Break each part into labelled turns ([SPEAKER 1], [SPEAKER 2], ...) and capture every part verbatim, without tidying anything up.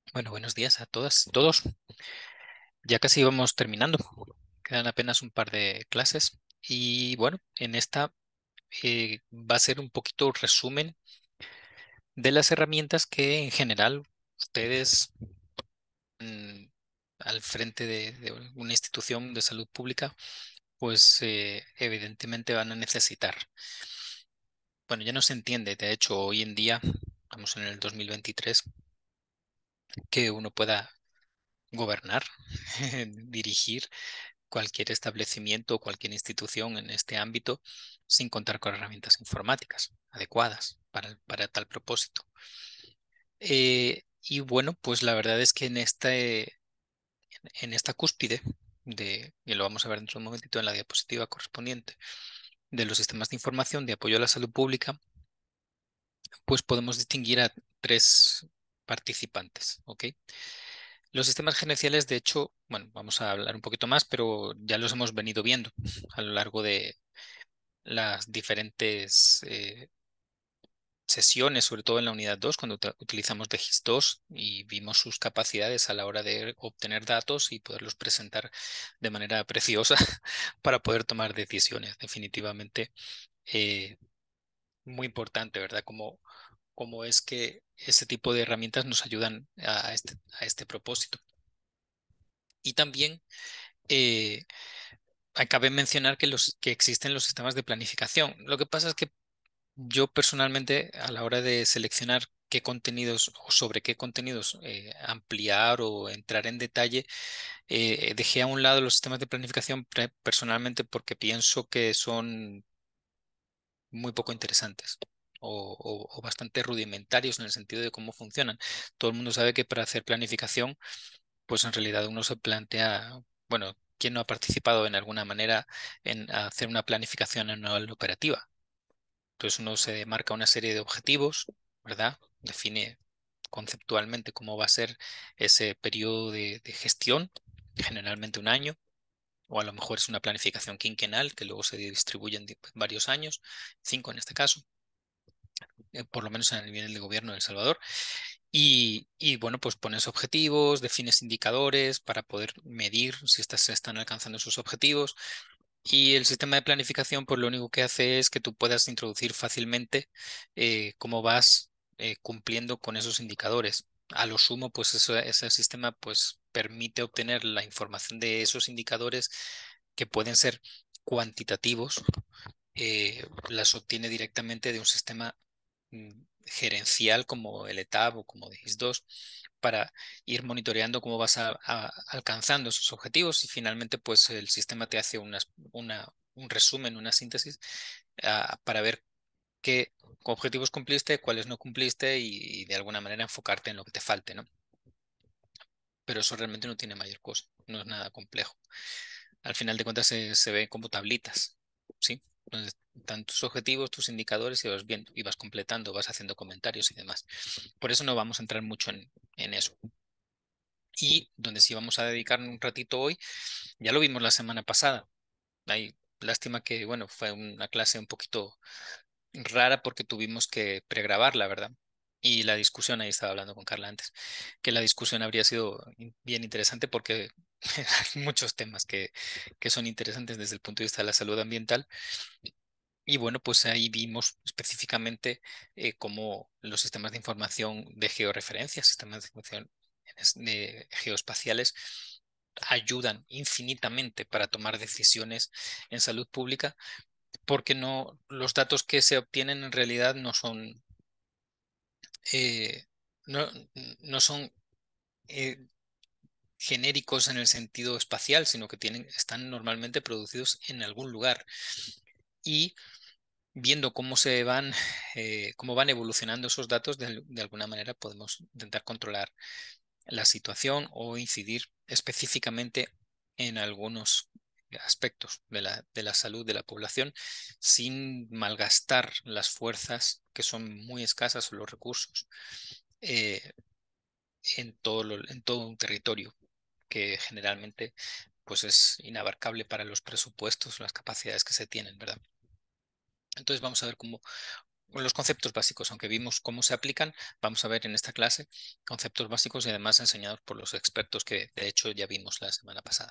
[SPEAKER 1] Bueno, buenos días a todas y todos. Ya casi vamos terminando. Quedan apenas un par de clases. Y bueno, en esta eh, va a ser un poquito resumen de las herramientas que en general ustedes mm, al frente de, de una institución de salud pública, pues eh, evidentemente van a necesitar. Bueno, ya no se entiende, de hecho, hoy en día, estamos en el dos mil veintitrés, que uno pueda gobernar, dirigir cualquier establecimiento o cualquier institución en este ámbito sin contar con herramientas informáticas adecuadas para, el- para tal propósito. Eh, y bueno, pues la verdad es que en esta, eh, en esta cúspide de, y lo vamos a ver dentro de un momentito en la diapositiva correspondiente, de los sistemas de información de apoyo a la salud pública, pues podemos distinguir a tres participantes, ¿ok? Los sistemas gerenciales, de hecho, bueno, vamos a hablar un poquito más, pero ya los hemos venido viendo a lo largo de las diferentes eh, sesiones, sobre todo en la unidad dos, cuando uta- utilizamos de GIS dos y vimos sus capacidades a la hora de obtener datos y poderlos presentar de manera preciosa para poder tomar decisiones. Definitivamente, eh, muy importante, ¿verdad? Como, como es que ese tipo de herramientas nos ayudan a este, a este propósito. Y también eh, acabé de mencionar que, los, que existen los sistemas de planificación. Lo que pasa es que yo personalmente, a la hora de seleccionar qué contenidos o sobre qué contenidos eh, ampliar o entrar en detalle, eh, dejé a un lado los sistemas de planificación pre- personalmente porque pienso que son muy poco interesantes o, o- o bastante rudimentarios en el sentido de cómo funcionan. Todo el mundo sabe que para hacer planificación, pues en realidad uno se plantea, bueno, ¿quién no ha participado en alguna manera en hacer una planificación anual operativa? Entonces uno se marca una serie de objetivos, ¿verdad? Define conceptualmente cómo va a ser ese periodo de, de gestión, generalmente un año, o a lo mejor es una planificación quinquenal que luego se distribuye en di- varios años, cinco en este caso, eh, por lo menos en el nivel de gobierno de El Salvador. Y, y, bueno, pues pones objetivos, defines indicadores para poder medir si estas se están alcanzando esos objetivos. Y el sistema de planificación, pues lo único que hace es que tú puedas introducir fácilmente eh, cómo vas eh, cumpliendo con esos indicadores. A lo sumo, pues eso- ese sistema pues permite obtener la información de esos indicadores que pueden ser cuantitativos, eh, las obtiene directamente de un sistema mm, gerencial como el ETAB o como de GIS dos para ir monitoreando cómo vas a- a- alcanzando esos objetivos y finalmente pues el sistema te hace unas- una, un resumen, una síntesis ah, para ver qué objetivos cumpliste, cuáles no cumpliste y, y de alguna manera enfocarte en lo que te falte, ¿no? Pero eso realmente no tiene mayor cosa, no es nada complejo. Al final de cuentas se, se ve como tablitas, ¿sí? Donde están tus objetivos, tus indicadores y vas viendo y vas completando, vas haciendo comentarios y demás. Por eso no vamos a entrar mucho en, en eso. Y donde sí vamos a dedicar un ratito hoy, ya lo vimos la semana pasada. Hay lástima que, bueno, fue una clase un poquito rara porque tuvimos que pregrabar, la verdad. Y la discusión, ahí estaba hablando con Carla antes, que la discusión habría sido in- bien interesante porque hay muchos temas que, que son interesantes desde el punto de vista de la salud ambiental. Y bueno, pues ahí vimos específicamente eh, cómo los sistemas de información de georreferencia, sistemas de información es- de geoespaciales, ayudan infinitamente para tomar decisiones en salud pública, porque no, los datos que se obtienen en realidad no son, eh, no, no son eh, genéricos en el sentido espacial, sino que tienen, están normalmente producidos en algún lugar. Y viendo cómo se van, eh, cómo van evolucionando esos datos, de, de alguna manera podemos intentar controlar la situación o incidir específicamente en algunos aspectos de la, de la salud de la población sin malgastar las fuerzas que son muy escasas o los recursos eh, en todo, lo- en todo un territorio que generalmente pues es inabarcable para los presupuestos, las capacidades que se tienen, ¿verdad? Entonces vamos a ver cómo los conceptos básicos, aunque vimos cómo se aplican, vamos a ver en esta clase conceptos básicos y además enseñados por los expertos que de hecho ya vimos la semana pasada.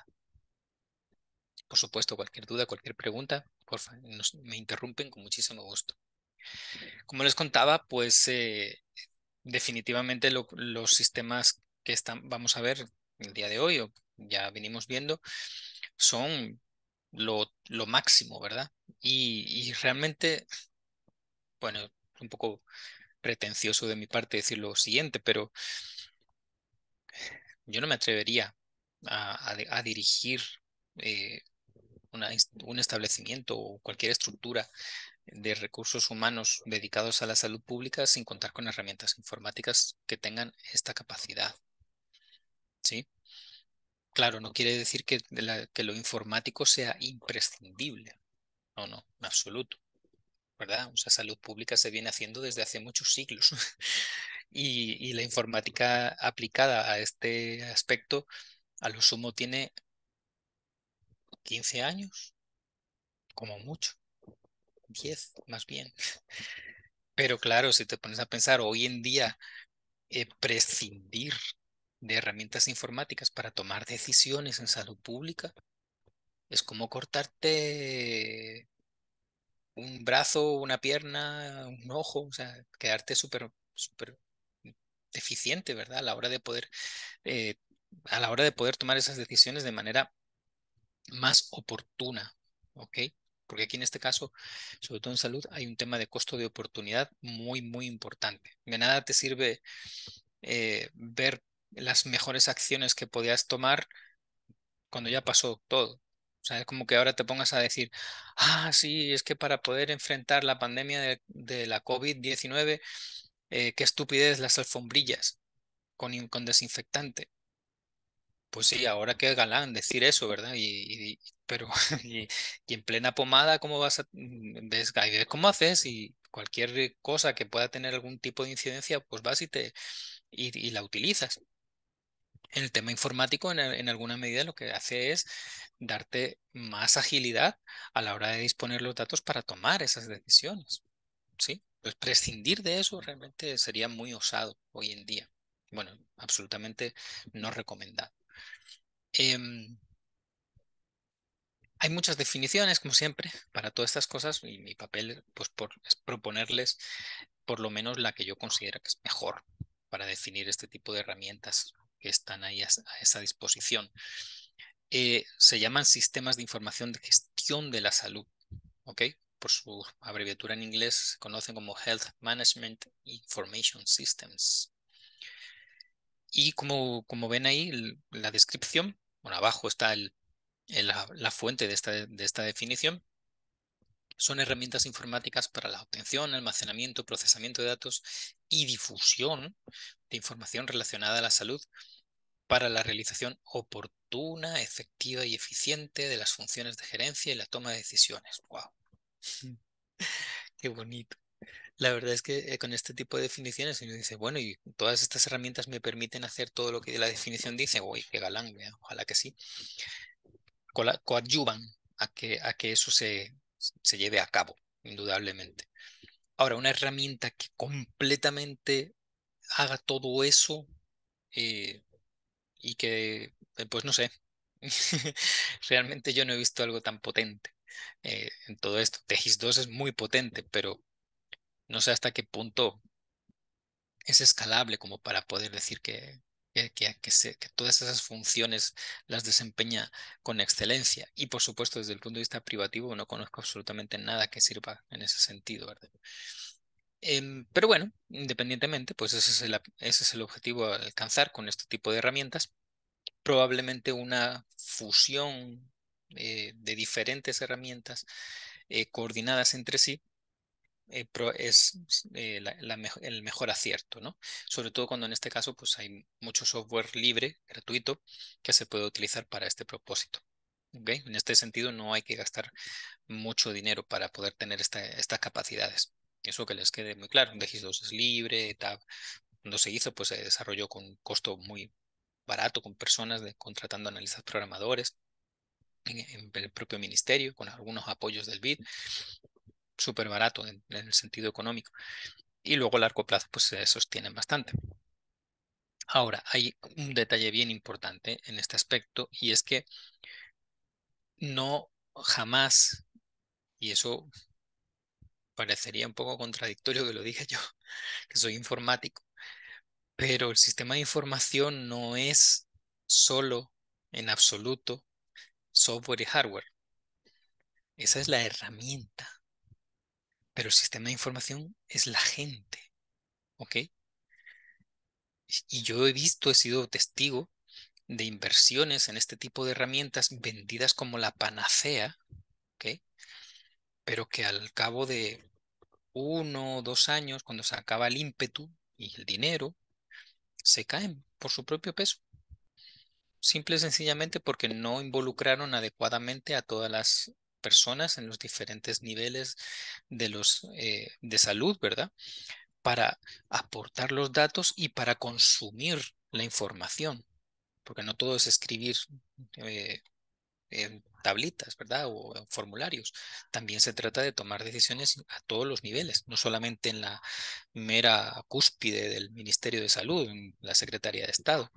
[SPEAKER 1] Por supuesto, cualquier duda, cualquier pregunta, por favor, me interrumpen con muchísimo gusto. Como les contaba, pues eh, definitivamente lo- los sistemas que están, vamos a ver el día de hoy, o ya venimos viendo, son lo, lo máximo, ¿verdad? Y, y realmente, bueno, es un poco pretencioso de mi parte decir lo siguiente, pero yo no me atrevería a, a di- a dirigir eh, una ins- un establecimiento o cualquier estructura de recursos humanos dedicados a la salud pública sin contar con herramientas informáticas que tengan esta capacidad, ¿sí? Claro, no quiere decir que, la- que lo informático sea imprescindible, no, no, en absoluto, ¿verdad? O sea, salud pública se viene haciendo desde hace muchos siglos y, y la informática aplicada a este aspecto a lo sumo tiene quince años, como mucho, diez más bien. Pero claro, si te pones a pensar hoy en día, eh, prescindir de herramientas informáticas para tomar decisiones en salud pública es como cortarte un brazo, una pierna, un ojo, o sea, quedarte súper, súper deficiente, ¿verdad? A la hora de poder, eh, a la hora de poder tomar esas decisiones de manera más oportuna, ¿ok? Porque aquí en este caso, sobre todo en salud, hay un tema de costo de oportunidad muy, muy importante. De nada te sirve eh, ver las mejores acciones que podías tomar cuando ya pasó todo. O sea, es como que ahora te pongas a decir, ah, sí, es que para poder enfrentar la pandemia de, de la COVID diecinueve, eh, qué estupidez las alfombrillas con, in- con desinfectante. Pues sí, ahora qué galán decir eso, ¿verdad? Y, y- pero y, y en plena pomada, ¿cómo vas a mm, ves, ahí ves cómo haces? Y cualquier cosa que pueda tener algún tipo de incidencia, pues vas y te y, y la utilizas. En el tema informático, en, en alguna medida, lo que hace es darte más agilidad a la hora de disponer los datos para tomar esas decisiones, ¿sí? Pues prescindir de eso realmente sería muy osado hoy en día. Bueno, absolutamente no recomendado. Em, Hay muchas definiciones, como siempre, para todas estas cosas y mi papel pues, por, es proponerles por lo menos la que yo considero que es mejor para definir este tipo de herramientas que están ahí a, a esa disposición. Eh, se llaman sistemas de información de gestión de la salud, ¿ok? Por su abreviatura en inglés se conocen como Health Management Information Systems. Y como, como ven ahí, el- la descripción, bueno, abajo está el, el- la, la fuente de esta, de esta definición. Son herramientas informáticas para la obtención, almacenamiento, procesamiento de datos y difusión de información relacionada a la salud para la realización oportuna, efectiva y eficiente de las funciones de gerencia y la toma de decisiones. ¡Wow! ¡Qué bonito! La verdad es que eh, con este tipo de definiciones uno dice, bueno, y todas estas herramientas me permiten hacer todo lo que la definición dice. Uy, qué galán, vea, ojalá que sí. Cola- coadyuvan a que, a que eso se, se lleve a cabo, indudablemente. Ahora, una herramienta que completamente haga todo eso eh, y que, eh, pues no sé, realmente yo no he visto algo tan potente eh, en todo esto. Tegis dos es muy potente, pero no sé hasta qué punto es escalable como para poder decir que, que, que, que se- que todas esas funciones las desempeña con excelencia. Y por supuesto, desde el punto de vista privativo, no conozco absolutamente nada que sirva en ese sentido, ¿verdad? Em, pero bueno, independientemente, pues ese es el, ap- ese es el objetivo a alcanzar con este tipo de herramientas. Probablemente una fusión eh, de diferentes herramientas eh, coordinadas entre sí eh, pro- es eh, la- la mejo- el mejor acierto, ¿no? Sobre todo cuando en este caso pues hay mucho software libre, gratuito, que se puede utilizar para este propósito. ¿Ok? En este sentido no hay que gastar mucho dinero para poder tener esta- estas capacidades. Eso que les quede muy claro. D X dos es libre, tab- cuando se hizo pues se desarrolló con un costo muy barato, con personas de, contratando analistas programadores en, en el propio ministerio, con algunos apoyos del B I D. súper barato en, en el sentido económico. Y luego a largo plazo pues se sostienen bastante. Ahora, hay un detalle bien importante en este aspecto y es que no jamás, y eso parecería un poco contradictorio que lo diga yo, que soy informático, pero el sistema de información no es solo en absoluto software y hardware. Esa es la herramienta, pero el sistema de información es la gente, ¿ok? Y yo he visto, he sido testigo de inversiones en este tipo de herramientas vendidas como la panacea, ¿ok? Pero que al cabo de uno o dos años, cuando se acaba el ímpetu y el dinero, se caen por su propio peso. Simple y sencillamente porque no involucraron adecuadamente a todas las personas en los diferentes niveles de los eh, de salud, ¿verdad? Para aportar los datos y para consumir la información, porque no todo es escribir eh, en tablitas, ¿verdad? O en formularios. También se trata de tomar decisiones a todos los niveles, no solamente en la mera cúspide del Ministerio de Salud, en la Secretaría de Estado.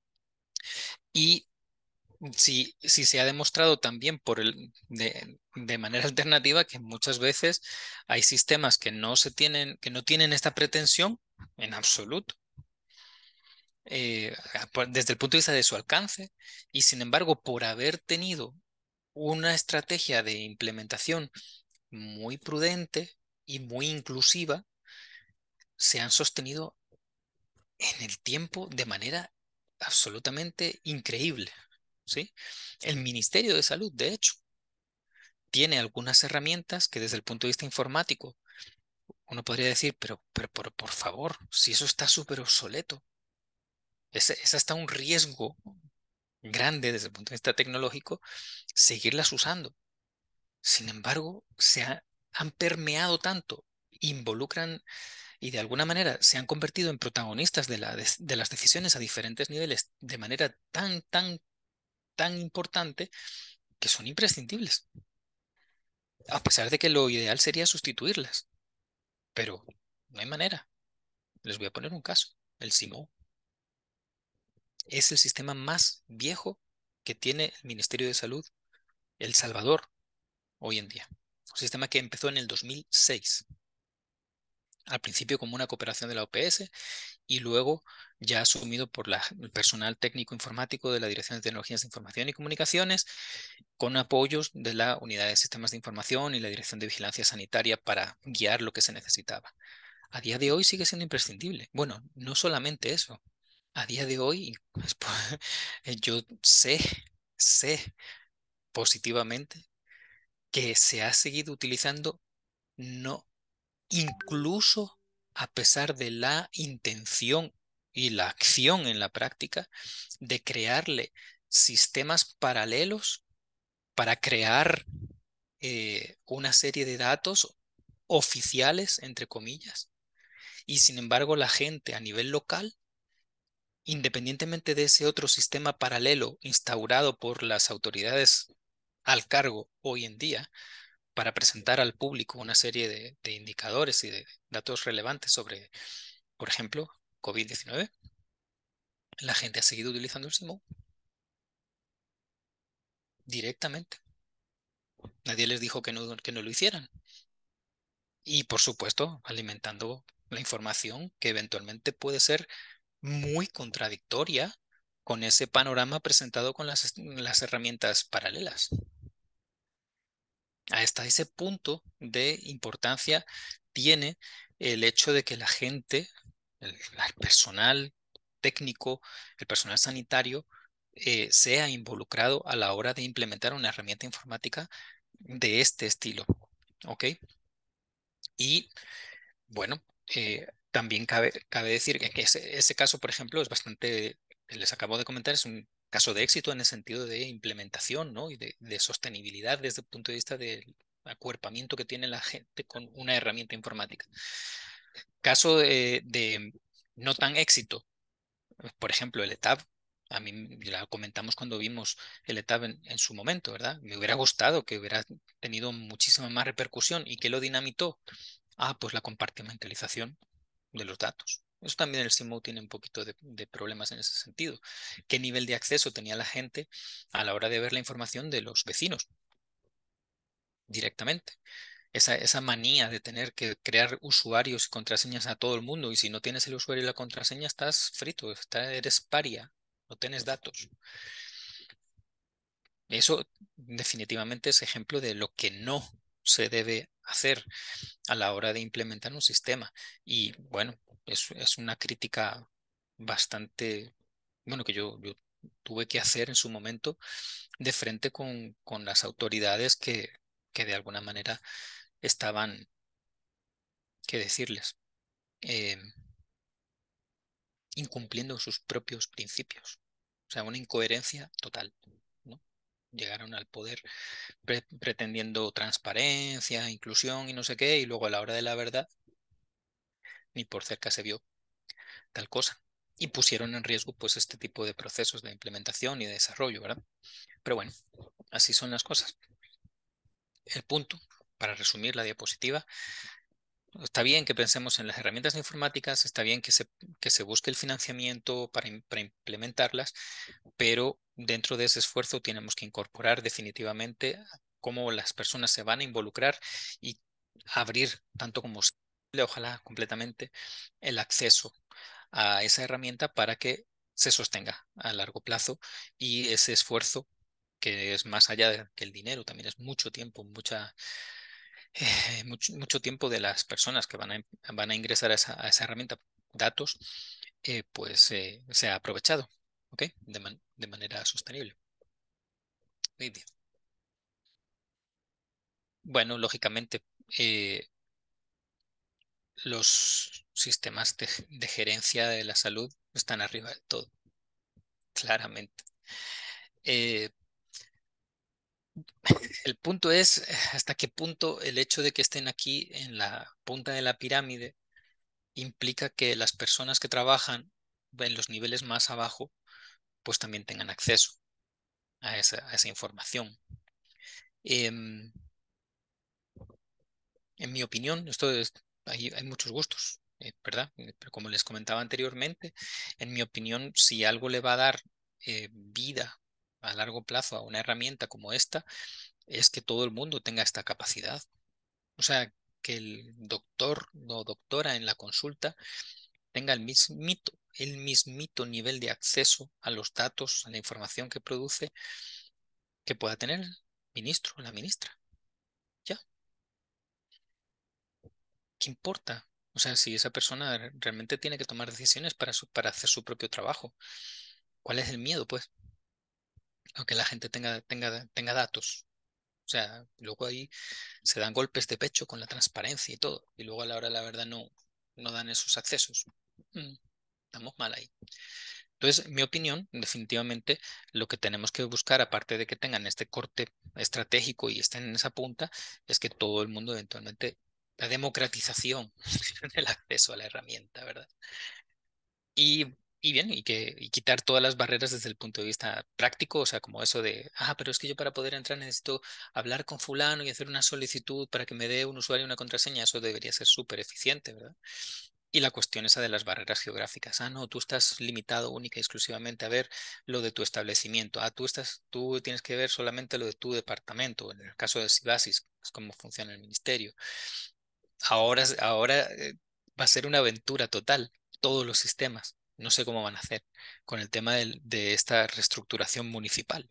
[SPEAKER 1] Y si, si se ha demostrado también por el, de, de manera alternativa que muchas veces hay sistemas que no se tienen, que no tienen esta pretensión en absoluto, eh, por- desde el punto de vista de su alcance, y sin embargo, por haber tenido una estrategia de implementación muy prudente y muy inclusiva, se han sostenido en el tiempo de manera absolutamente increíble, ¿sí? El Ministerio de Salud, de hecho, tiene algunas herramientas que desde el punto de vista informático uno podría decir, pero, pero, pero por favor, si eso está súper obsoleto, es, es hasta un riesgo grande desde el punto de vista tecnológico seguirlas usando. Sin embargo, se ha- han permeado tanto, involucran y de alguna manera se han convertido en protagonistas de, la, de, de las decisiones a diferentes niveles de manera tan, tan, tan importante que son imprescindibles, a pesar de que lo ideal sería sustituirlas, pero no hay manera. Les voy a poner un caso. El SIMO es el sistema más viejo que tiene el Ministerio de Salud, El Salvador, hoy en día. Un sistema que empezó en el dos mil seis, al principio como una cooperación de la O P S y luego ya asumido por la- el personal técnico informático de la Dirección de Tecnologías de Información y Comunicaciones, con apoyos de la Unidad de Sistemas de Información y la Dirección de Vigilancia Sanitaria para guiar lo que se necesitaba. A día de hoy sigue siendo imprescindible. Bueno, no solamente eso. A día de hoy, pues, eh, yo sé, sé positivamente que se ha seguido utilizando, no, incluso a pesar de la intención y la acción en la práctica de crearle sistemas paralelos para crear eh, una serie de datos oficiales, entre comillas, y sin embargo la gente a nivel local, independientemente de ese otro sistema paralelo instaurado por las autoridades al cargo hoy en día, para presentar al público una serie de, de indicadores y de datos relevantes sobre, por ejemplo, COVID diecinueve, la gente ha seguido utilizando el SIMO directamente. Nadie les dijo que no, que no lo hicieran. Y por supuesto, alimentando la información que eventualmente puede ser muy contradictoria con ese panorama presentado con las, las herramientas paralelas. Hasta ese punto de importancia tiene el hecho de que la gente, el, el personal técnico, el personal sanitario, eh, sea involucrado a la hora de implementar una herramienta informática de este estilo. ¿Ok? Y bueno, eh, también cabe, cabe decir que ese, ese caso, por ejemplo, es bastante, que les acabo de comentar, es un caso de éxito en el sentido de implementación, ¿no? Y de, de sostenibilidad desde el punto de vista del acuerpamiento que tiene la gente con una herramienta informática. Caso de, de no tan éxito, por ejemplo, el E T A B, A mí la comentamos cuando vimos el E T A B en, en su momento, ¿verdad? Me hubiera gustado que hubiera tenido muchísima más repercusión. ¿Y qué lo dinamitó? Ah, pues la compartimentalización de los datos. Eso también el SIMO tiene un poquito de, de problemas en ese sentido. ¿Qué nivel de acceso tenía la gente a la hora de ver la información de los vecinos directamente? Esa, esa manía de tener que crear usuarios y contraseñas a todo el mundo, y si no tienes el usuario y la contraseña, estás frito, está- eres paria, no tienes datos. Eso definitivamente es ejemplo de lo que no se debe hacer a la hora de implementar un sistema. Y bueno, es, es una crítica bastante, bueno, que yo, yo tuve que hacer en su momento de frente con, con las autoridades que, que de alguna manera estaban, ¿qué decirles? Eh, incumpliendo sus propios principios. O sea, una incoherencia total, ¿no? Llegaron al poder pre- pretendiendo transparencia, inclusión y no sé qué, y luego a la hora de la verdad, ni por cerca se vio tal cosa. Y pusieron en riesgo pues este tipo de procesos de implementación y de desarrollo, ¿verdad? Pero bueno, así son las cosas. El punto, para resumir la diapositiva, está bien que pensemos en las herramientas informáticas, está bien que se, que se busque el financiamiento para, im- para implementarlas, pero dentro de ese esfuerzo tenemos que incorporar definitivamente cómo las personas se van a involucrar y abrir tanto como posible, ojalá completamente, el acceso a esa herramienta para que se sostenga a largo plazo y ese esfuerzo que es más allá de que el dinero, también es mucho tiempo, mucha, eh, mucho, mucho tiempo de las personas que van a, van a ingresar a esa, a esa herramienta, datos, eh, pues eh, se ha aprovechado, ¿ok? De, man- de manera sostenible. Muy bien. Bueno, lógicamente, eh, los sistemas de, de gerencia de la salud están arriba de todo, claramente. Eh, el punto es eh, hasta qué punto el hecho de que estén aquí en la punta de la pirámide implica que las personas que trabajan en los niveles más abajo, pues también tengan acceso a esa, a esa información. Em, en mi opinión, esto es, hay, hay muchos gustos, eh, ¿verdad? Eh, Pero como les comentaba anteriormente, en mi opinión, si algo le va a dar eh, vida a largo plazo a una herramienta como esta, es que todo el mundo tenga esta capacidad. O sea, que el doctor o doctora en la consulta tenga el mismito, el mismito nivel de acceso a los datos, a la información que produce, que pueda tener el ministro o la ministra. Ya, ¿qué importa? O sea, si esa persona re- realmente tiene que tomar decisiones para, su- para hacer su propio trabajo, ¿cuál es el miedo, pues? Aunque la gente tenga, tenga, tenga datos. O sea, luego ahí se dan golpes de pecho con la transparencia y todo, y luego a la hora de la verdad no, no dan esos accesos. Mm, estamos mal ahí. Entonces, en mi opinión, definitivamente lo que tenemos que buscar, aparte de que tengan este corte estratégico y estén en esa punta, es que todo el mundo eventualmente, la democratización del acceso a la herramienta, ¿verdad? Y, y bien, y que y quitar todas las barreras desde el punto de vista práctico, o sea, como eso de, ah, pero es que yo para poder entrar necesito hablar con fulano y hacer una solicitud para que me dé un usuario y una contraseña, eso debería ser súper eficiente, ¿verdad? Y la cuestión esa de las barreras geográficas. Ah, no, tú estás limitado única y exclusivamente a ver lo de tu establecimiento. Ah, tú estás, tú tienes que ver solamente lo de tu departamento. En el caso de Sibasis, es como funciona el ministerio. Ahora, es- ahora eh, va a ser una aventura total, todos los sistemas. No sé cómo van a hacer con el tema del- de esta reestructuración municipal,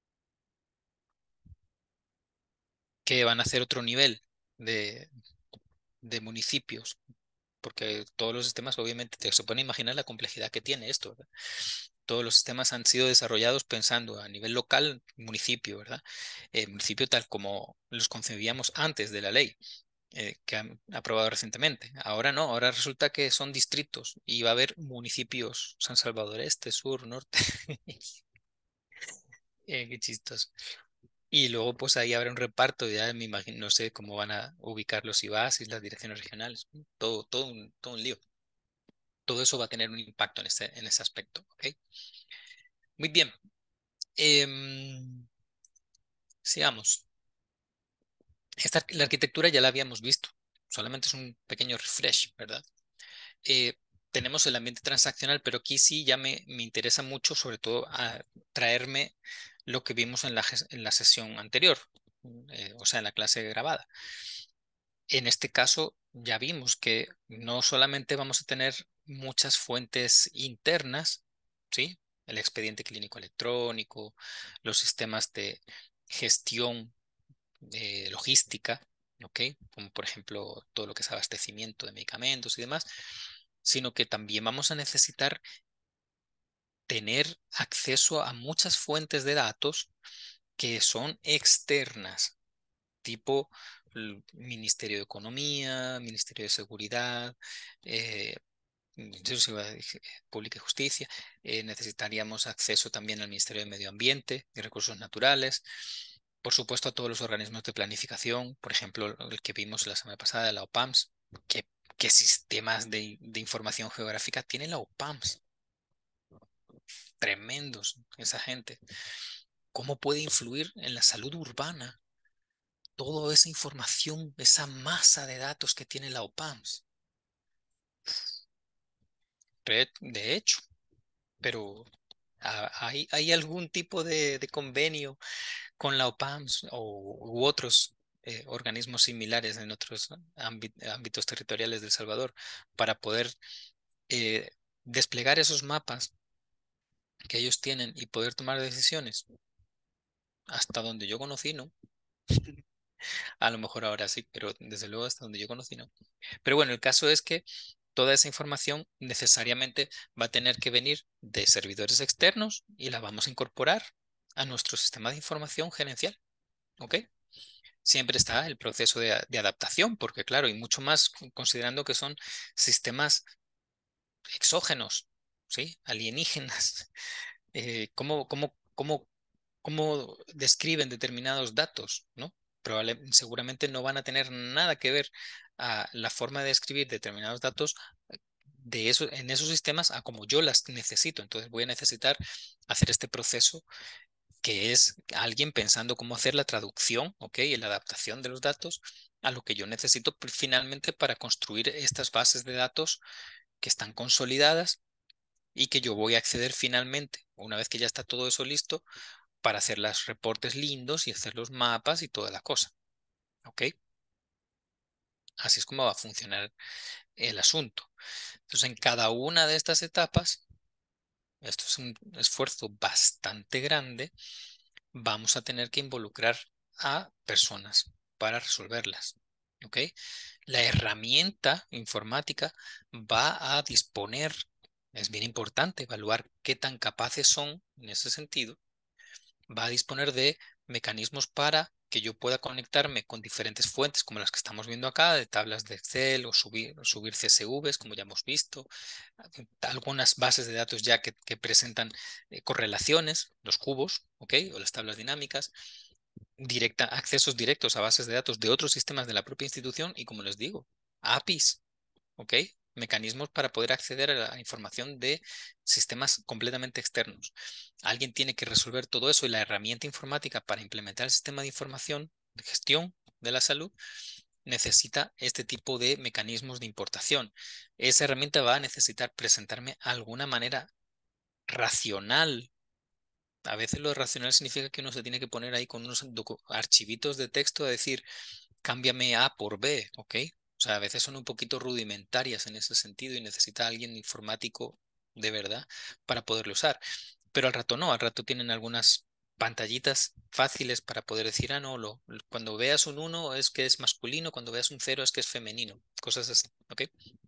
[SPEAKER 1] que van a hacer otro nivel de, de municipios, porque todos los sistemas, obviamente, te se pueden imaginar la complejidad que tiene esto, ¿verdad? Todos los sistemas han sido desarrollados pensando a nivel local, municipio, ¿verdad? El municipio tal como los concebíamos antes de la ley eh, que han aprobado recientemente. Ahora no, ahora resulta que son distritos y va a haber municipios, San Salvador Este, Sur, Norte. Eh, qué chistoso. Y luego pues ahí habrá un reparto, ya me imagino, no sé cómo van a ubicar los I V A S y las direcciones regionales. Todo, todo un, todo un lío. Todo eso va a tener un impacto en ese, en ese aspecto, ¿ok? Muy bien. Em, sigamos. Esta, la arquitectura ya la habíamos visto. Solamente es un pequeño refresh, ¿verdad? Eh, tenemos el ambiente transaccional, pero aquí sí ya me, me interesa mucho, sobre todo, a traerme lo que vimos en la, ges- en la sesión anterior, eh, o sea, en la clase grabada. En este caso, ya vimos que no solamente vamos a tener muchas fuentes internas, ¿sí? El expediente clínico electrónico, los sistemas de gestión eh, logística, ¿ok? Como por ejemplo todo lo que es abastecimiento de medicamentos y demás, sino que también vamos a necesitar tener acceso a muchas fuentes de datos que son externas, tipo el Ministerio de Economía, Ministerio de Seguridad, eh, Ministerio de Seguridad Pública y Justicia. Eh, necesitaríamos acceso también al Ministerio de Medio Ambiente y Recursos Naturales. Por supuesto, a todos los organismos de planificación, por ejemplo, el que vimos la semana pasada, la O P A M S. ¿Qué, qué sistemas de, de información geográfica tiene la O P A M S? Tremendos, esa gente. ¿Cómo puede influir en la salud urbana toda esa información, esa masa de datos que tiene la O P A M S? Pe- De hecho, pero ¿ha- ¿hay, hay algún tipo de, de convenio con la O P A M S o, u otros eh, organismos similares en otros ámbi- ámbitos territoriales de El Salvador para poder eh, desplegar esos mapas que ellos tienen y poder tomar decisiones? Hasta donde yo conocí, no. A lo mejor ahora sí, pero desde luego hasta donde yo conocí, no. Pero bueno, el caso es que toda esa información necesariamente va a tener que venir de servidores externos y la vamos a incorporar a nuestro sistema de información gerencial. ¿Ok? Siempre está el proceso de, a- de adaptación, porque claro, y mucho más con- considerando que son sistemas exógenos, ¿sí? Alienígenas. Eh, ¿cómo, cómo, cómo, cómo describen determinados datos, ¿no? Probable- seguramente no van a tener nada que ver a la forma de describir determinados datos de eso, en esos sistemas a como yo las necesito. Entonces voy a necesitar hacer este proceso que es alguien pensando cómo hacer la traducción, ¿ok? Y la adaptación de los datos a lo que yo necesito pr- finalmente para construir estas bases de datos que están consolidadas y que yo voy a acceder finalmente, una vez que ya está todo eso listo, para hacer los reportes lindos y hacer los mapas y toda la cosa, ¿ok? Así es como va a funcionar el asunto. Entonces, en cada una de estas etapas, esto es un esfuerzo bastante grande, vamos a tener que involucrar a personas para resolverlas. ¿Ok? La herramienta informática va a disponer, es bien importante evaluar qué tan capaces son en ese sentido, va a disponer de mecanismos para que yo pueda conectarme con diferentes fuentes como las que estamos viendo acá, de tablas de Excel o subir, subir C S Vs, como ya hemos visto, algunas bases de datos ya que, que presentan eh, correlaciones, los cubos, ¿ok? O las tablas dinámicas, directa, accesos directos a bases de datos de otros sistemas de la propia institución y, como les digo, A P Is, ¿ok? Mecanismos para poder acceder a la información de sistemas completamente externos. Alguien tiene que resolver todo eso y la herramienta informática para implementar el sistema de información de gestión de la salud necesita este tipo de mecanismos de importación. Esa herramienta va a necesitar presentarme alguna manera racional. A veces lo racional significa que uno se tiene que poner ahí con unos docu- archivitos de texto a decir, cámbiame A por B, ¿ok? O sea, a veces son un poquito rudimentarias en ese sentido y necesita alguien informático de verdad para poderlo usar. Pero al rato no, al rato tienen algunas pantallitas fáciles para poder decir, ah, no, lo, cuando veas un uno es que es masculino, cuando veas un cero es que es femenino, cosas así, ¿ok?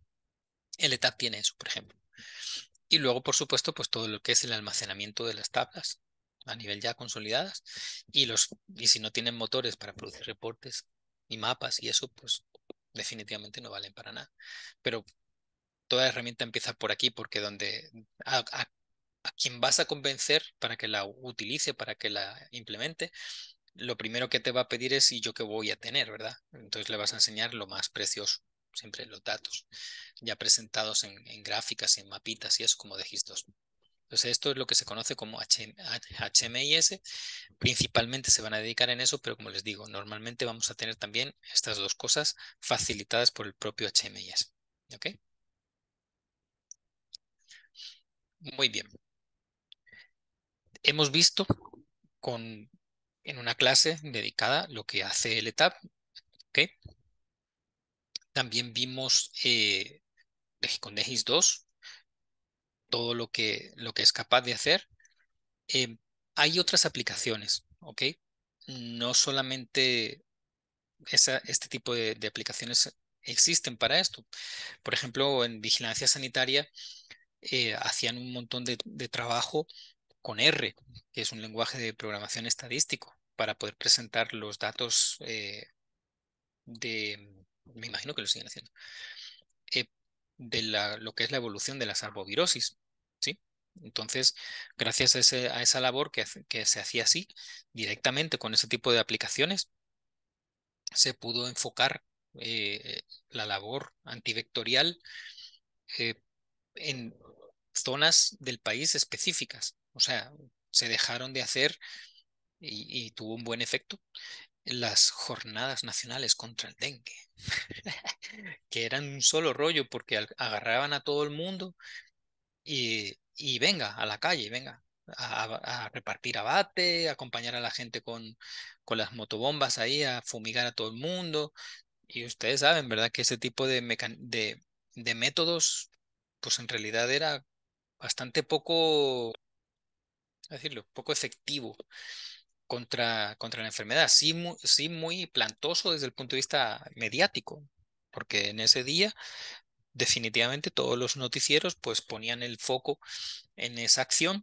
[SPEAKER 1] El E T A B tiene eso, por ejemplo. Y luego, por supuesto, pues todo lo que es el almacenamiento de las tablas a nivel ya consolidadas. Y los, y si no tienen motores para producir reportes y mapas y eso, pues definitivamente no valen para nada. Pero toda herramienta empieza por aquí, porque donde a, a- a quien vas a convencer para que la utilice, para que la implemente, lo primero que te va a pedir es y yo qué voy a tener, ¿verdad? Entonces le vas a enseñar lo más precioso, siempre los datos, ya presentados en, en gráficas y en mapitas y eso como de G I S dos. Entonces esto es lo que se conoce como H M I S. Principalmente se van a dedicar en eso, pero como les digo, normalmente vamos a tener también estas dos cosas facilitadas por el propio H M I S. ¿Ok? Muy bien. Hemos visto con, en una clase dedicada lo que hace el E T A B. ¿Ok? También vimos eh, con D G I S dos todo lo que, lo que es capaz de hacer. Eh, hay otras aplicaciones, ¿ok? No solamente esa, este tipo de, de aplicaciones existen para esto. Por ejemplo, en vigilancia sanitaria eh, hacían un montón de, de trabajo con R, que es un lenguaje de programación estadístico, para poder presentar los datos eh, de, me imagino que lo siguen haciendo, eh, de la, lo que es la evolución de las arbovirosis, ¿sí? Entonces, gracias a, ese- a esa labor que, hace- que se hacía así, directamente con ese tipo de aplicaciones, se pudo enfocar eh, la labor antivectorial eh, en zonas del país específicas. O sea, se dejaron de hacer y, y tuvo un buen efecto las jornadas nacionales contra el dengue, que eran un solo rollo porque al- agarraban a todo el mundo y, y venga a la calle, venga a, a- a repartir abate, a acompañar a la gente con, con las motobombas ahí, a fumigar a todo el mundo. Y ustedes saben, ¿verdad? Que ese tipo de, mecan- de, de métodos, pues en realidad era bastante poco, decirlo, poco efectivo contra, contra la enfermedad. Sí, mu- sí muy plantoso desde el punto de vista mediático, porque en ese día definitivamente todos los noticieros pues ponían el foco en esa acción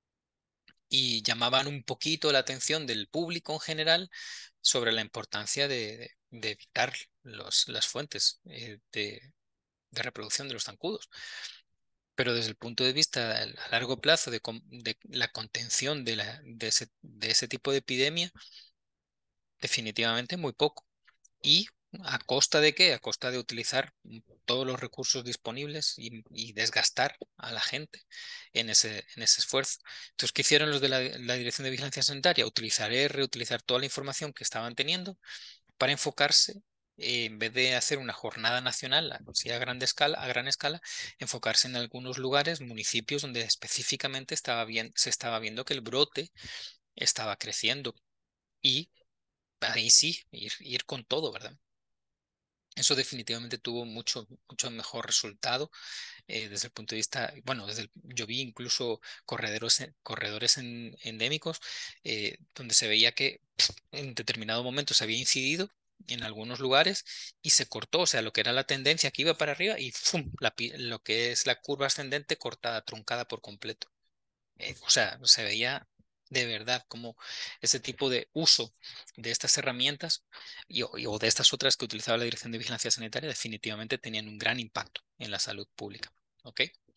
[SPEAKER 1] y llamaban un poquito la atención del público en general sobre la importancia de, de- de evitar los, las fuentes eh, de, de reproducción de los zancudos. Pero desde el punto de vista a a largo plazo de, con- de la contención de, la, de, ese, de ese tipo de epidemia, definitivamente muy poco. ¿Y a costa de qué? A costa de utilizar todos los recursos disponibles y, y desgastar a la gente en ese, en ese esfuerzo. Entonces, ¿qué hicieron los de la, la Dirección de Vigilancia Sanitaria? Utilizar R, utilizar toda la información que estaban teniendo para enfocarse, eh, en vez de hacer una jornada nacional, así a grande escala, a gran escala, enfocarse en algunos lugares, municipios donde específicamente estaba bien, se estaba viendo que el brote estaba creciendo y ahí sí, ir, ir con todo, ¿verdad? Eso definitivamente tuvo mucho, mucho mejor resultado eh, desde el punto de vista, bueno, desde el- yo vi incluso corredores, en- corredores en- endémicos eh, donde se veía que en determinado momento se había incidido en algunos lugares y se cortó, o sea, lo que era la tendencia que iba para arriba y ¡fum! La pi- lo que es la curva ascendente cortada, truncada por completo. Eh, o sea, se veía de verdad como ese tipo de uso de estas herramientas y, o, y- o de estas otras que utilizaba la Dirección de Vigilancia Sanitaria definitivamente tenían un gran impacto en la salud pública. ¿Ok?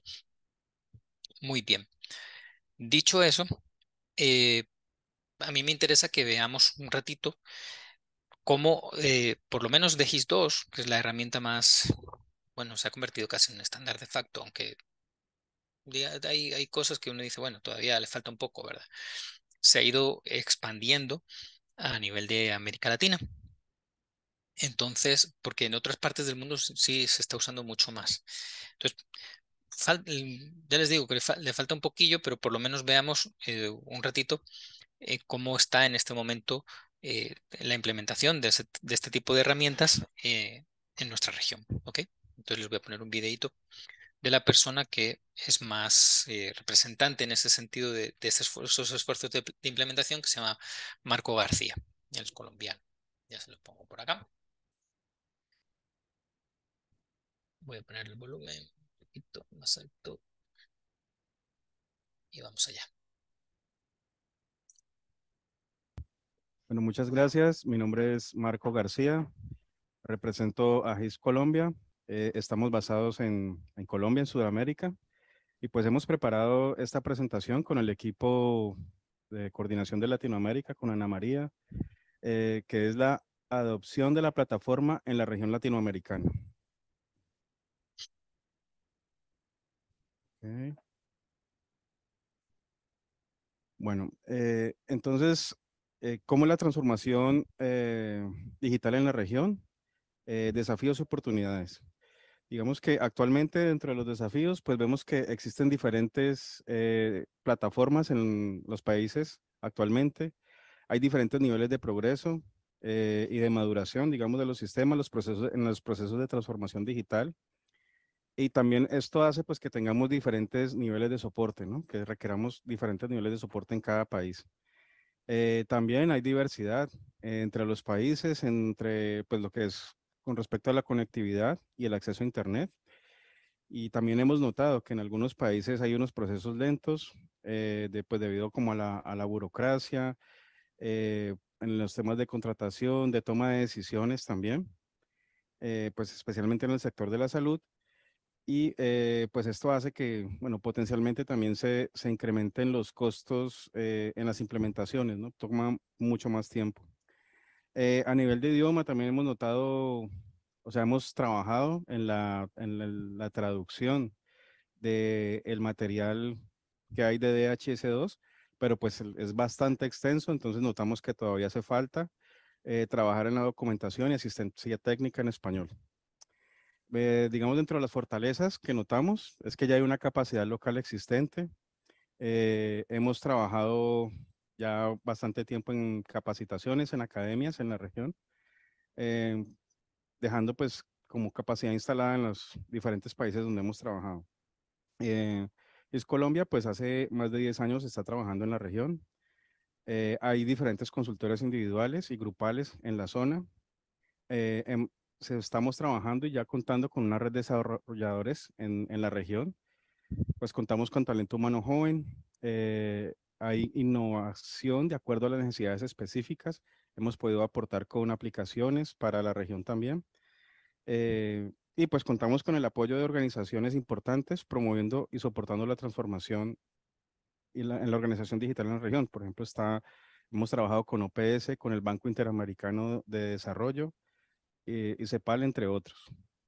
[SPEAKER 1] Muy bien. Dicho eso, eh, a mí me interesa que veamos un ratito cómo, eh, por lo menos de G I S dos, que es la herramienta más, bueno, se ha convertido casi en un estándar de facto, aunque ya hay, hay cosas que uno dice, bueno, todavía le falta un poco, ¿verdad? Se ha ido expandiendo a nivel de América Latina. Entonces, porque en otras partes del mundo sí sí se está usando mucho más. Entonces, fal- ya les digo que le, fal- le falta un poquillo, pero por lo menos veamos eh, un ratito eh, cómo está en este momento eh, la implementación de, ese- de este tipo de herramientas eh, en nuestra región. ¿Ok? Entonces les voy a poner un videito de la persona que es más eh, representante en ese sentido de, de ese esfuer- esos esfuerzos de, de implementación, que se llama Marco García. Él es colombiano. Ya se lo pongo por acá. Voy a poner el volumen un poquito más alto y vamos allá.
[SPEAKER 2] Bueno, muchas gracias. Mi nombre es Marco García. Represento a G I S Colombia. Eh, estamos basados en, en Colombia, en Sudamérica. Y pues hemos preparado esta presentación con el equipo de coordinación de Latinoamérica, con Ana María, eh, que es la adopción de la plataforma en la región latinoamericana. Ok. Bueno, eh, entonces, eh, ¿cómo es la transformación eh, digital en la región? Eh, desafíos y oportunidades. Digamos que actualmente dentro de los desafíos, pues vemos que existen diferentes eh, plataformas en los países actualmente. Hay diferentes niveles de progreso eh, y de maduración, digamos, de los sistemas, los procesos, en los procesos de transformación digital. Y también esto hace pues que tengamos diferentes niveles de soporte, ¿no? Que requeramos diferentes niveles de soporte en cada país. Eh, también hay diversidad eh, entre los países, entre pues lo que es con respecto a la conectividad y el acceso a Internet. Y también hemos notado que en algunos países hay unos procesos lentos, eh, de, pues debido como a la, a la burocracia, eh, en los temas de contratación, de toma de decisiones también, eh, pues especialmente en el sector de la salud. Y eh, pues esto hace que, bueno, potencialmente también se, se incrementen los costos eh, en las implementaciones, ¿no? Toma mucho más tiempo. Eh, a nivel de idioma también hemos notado, o sea, hemos trabajado en la, en la, la traducción del material que hay de D H S dos, pero pues el- es bastante extenso, entonces notamos que todavía hace falta eh, trabajar en la documentación y asistencia técnica en español. Eh, digamos, dentro de las fortalezas que notamos es que ya hay una capacidad local existente. Eh, hemos trabajado ya bastante tiempo en capacitaciones, en academias en la región, eh, dejando pues como capacidad instalada en los diferentes países donde hemos trabajado. Eh, es Colombia, pues hace más de diez años está trabajando en la región. Eh, hay diferentes consultores individuales y grupales en la zona. Eh, em- se- estamos trabajando y ya contando con una red de desarrolladores en, en la región. Pues contamos con talento humano joven. eh, hay innovación de acuerdo a las necesidades específicas. Hemos podido aportar con aplicaciones para la región también. Eh, y pues contamos con el apoyo de organizaciones importantes promoviendo y soportando la transformación y la- en la organización digital en la región. Por ejemplo, está, hemos trabajado con O P S, con el Banco Interamericano de Desarrollo eh, y CEPAL, entre otros.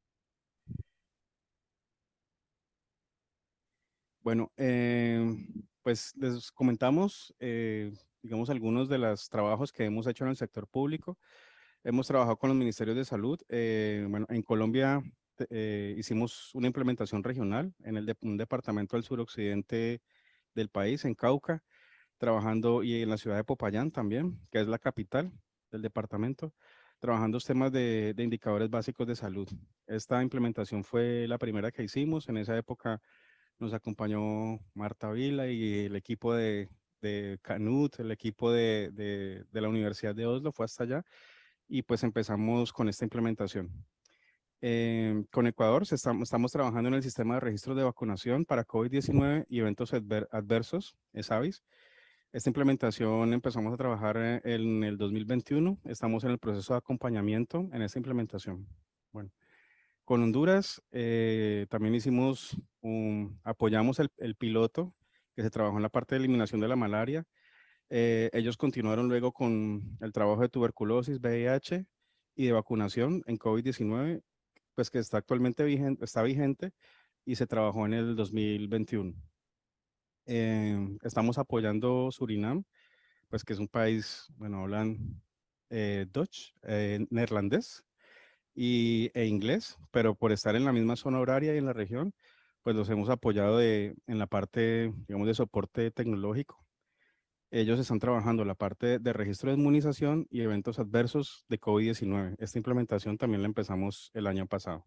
[SPEAKER 2] Bueno, eh, pues les comentamos, eh, digamos, algunos de los trabajos que hemos hecho en el sector público. Hemos trabajado con los ministerios de salud. Eh, bueno, en Colombia te- eh, hicimos una implementación regional en el de, un departamento del suroccidente del país, en Cauca, trabajando y en la ciudad de Popayán también, que es la capital del departamento, trabajando los temas de, de indicadores básicos de salud. Esta implementación fue la primera que hicimos. En esa época nos acompañó Marta Vila y el equipo de, de Canut, el equipo de, de, de la Universidad de Oslo fue hasta allá y pues empezamos con esta implementación. Eh, con Ecuador se estamos, estamos trabajando en el sistema de registro de vacunación para COVID diecinueve y eventos adver- adversos, ESAVIS. Esta implementación empezamos a trabajar eh, en el dos mil veintiuno. Estamos en el proceso de acompañamiento en esta implementación. Bueno, con Honduras eh, también hicimos, un, apoyamos el, el piloto que se trabajó en la parte de eliminación de la malaria. Eh, ellos continuaron luego con el trabajo de tuberculosis, V I H y de vacunación en COVID diecinueve, pues que está actualmente vigente, está vigente y se trabajó en el dos mil veintiuno. Eh, estamos apoyando Surinam, pues que es un país, bueno, hablan eh, Dutch, eh, neerlandés y, e inglés, pero por estar en la misma zona horaria y en la región, pues los hemos apoyado de, en la parte, digamos, de soporte tecnológico. Ellos están trabajando la parte de registro de inmunización y eventos adversos de COVID diecinueve. Esta implementación también la empezamos el año pasado.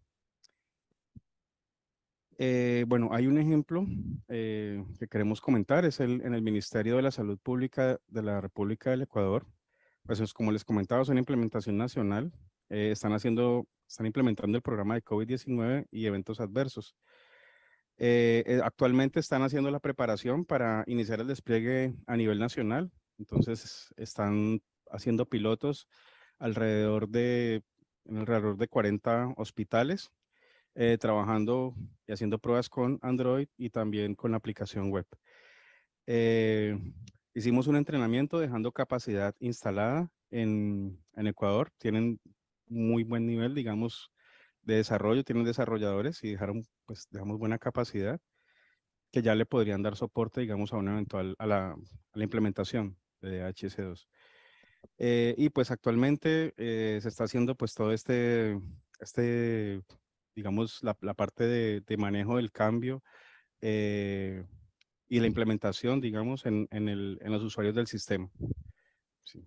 [SPEAKER 2] Eh, bueno, hay un ejemplo eh, que queremos comentar, es el, en el Ministerio de la Salud Pública de la República del Ecuador. Pues es como les comentaba, es una implementación nacional. Eh, están haciendo, están implementando el programa de COVID diecinueve y eventos adversos. Eh, eh, actualmente están haciendo la preparación para iniciar el despliegue a nivel nacional. Entonces están haciendo pilotos alrededor de, en alrededor de cuarenta hospitales, eh, trabajando y haciendo pruebas con Android y también con la aplicación web. Eh, hicimos un entrenamiento dejando capacidad instalada en, en Ecuador. Tienen muy buen nivel, digamos, de desarrollo, tienen desarrolladores y dejaron, pues, dejamos buena capacidad. que ya le podrían dar soporte, digamos, a una eventual, a la, a la implementación de D H S dos. Eh, y pues actualmente eh, se está haciendo pues todo este, este digamos, la, la parte de, de manejo del cambio eh, y la implementación, digamos, en, en, el, en los usuarios del sistema. Sí.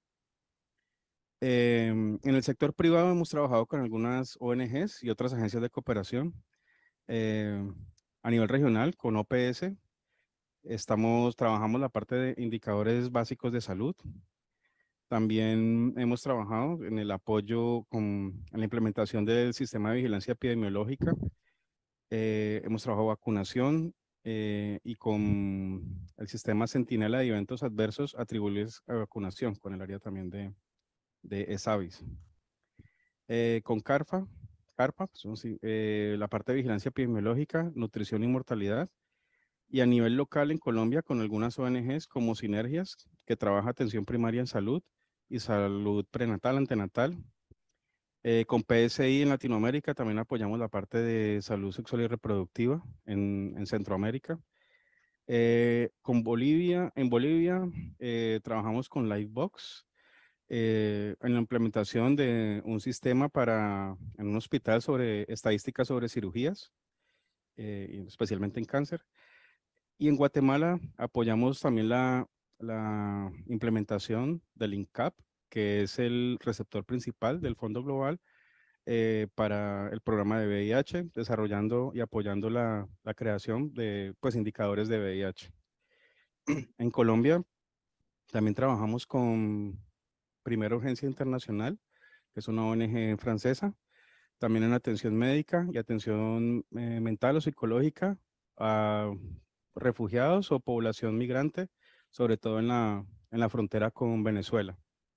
[SPEAKER 2] Em, en el sector privado hemos trabajado con algunas O N Ges y otras agencias de cooperación. Em, a nivel regional, con O P S, estamos, trabajamos la parte de indicadores básicos de salud. También hemos trabajado en el apoyo con en la implementación del sistema de vigilancia epidemiológica. Eh, hemos trabajado vacunación eh, y con el sistema Centinela de eventos adversos atribuibles a vacunación, con el área también de, de ESAVIS. Eh, con CARFA, CARPA, pues, sí, eh, la parte de vigilancia epidemiológica, nutrición y mortalidad. Y a nivel local en Colombia con algunas O N Ges como Sinergias, que trabaja atención primaria en salud y salud prenatal, antenatal. Eh, con P S I en Latinoamérica también apoyamos la parte de salud sexual y reproductiva en, en Centroamérica. Eh, con Bolivia, en Bolivia eh, trabajamos con Livebox eh, en la implementación de un sistema para en un hospital sobre estadísticas sobre cirugías, eh, especialmente en cáncer. Y en Guatemala apoyamos también la, la implementación del INCAP, que es el receptor principal del Fondo Global eh, para el programa de V I H, desarrollando y apoyando la, la creación de pues, indicadores de V I H. En Colombia también trabajamos con Primera Urgencia Internacional, que es una O N G francesa, también en atención médica y atención eh, mental o psicológica a refugiados o población migrante, sobre todo en la, en la frontera con Venezuela.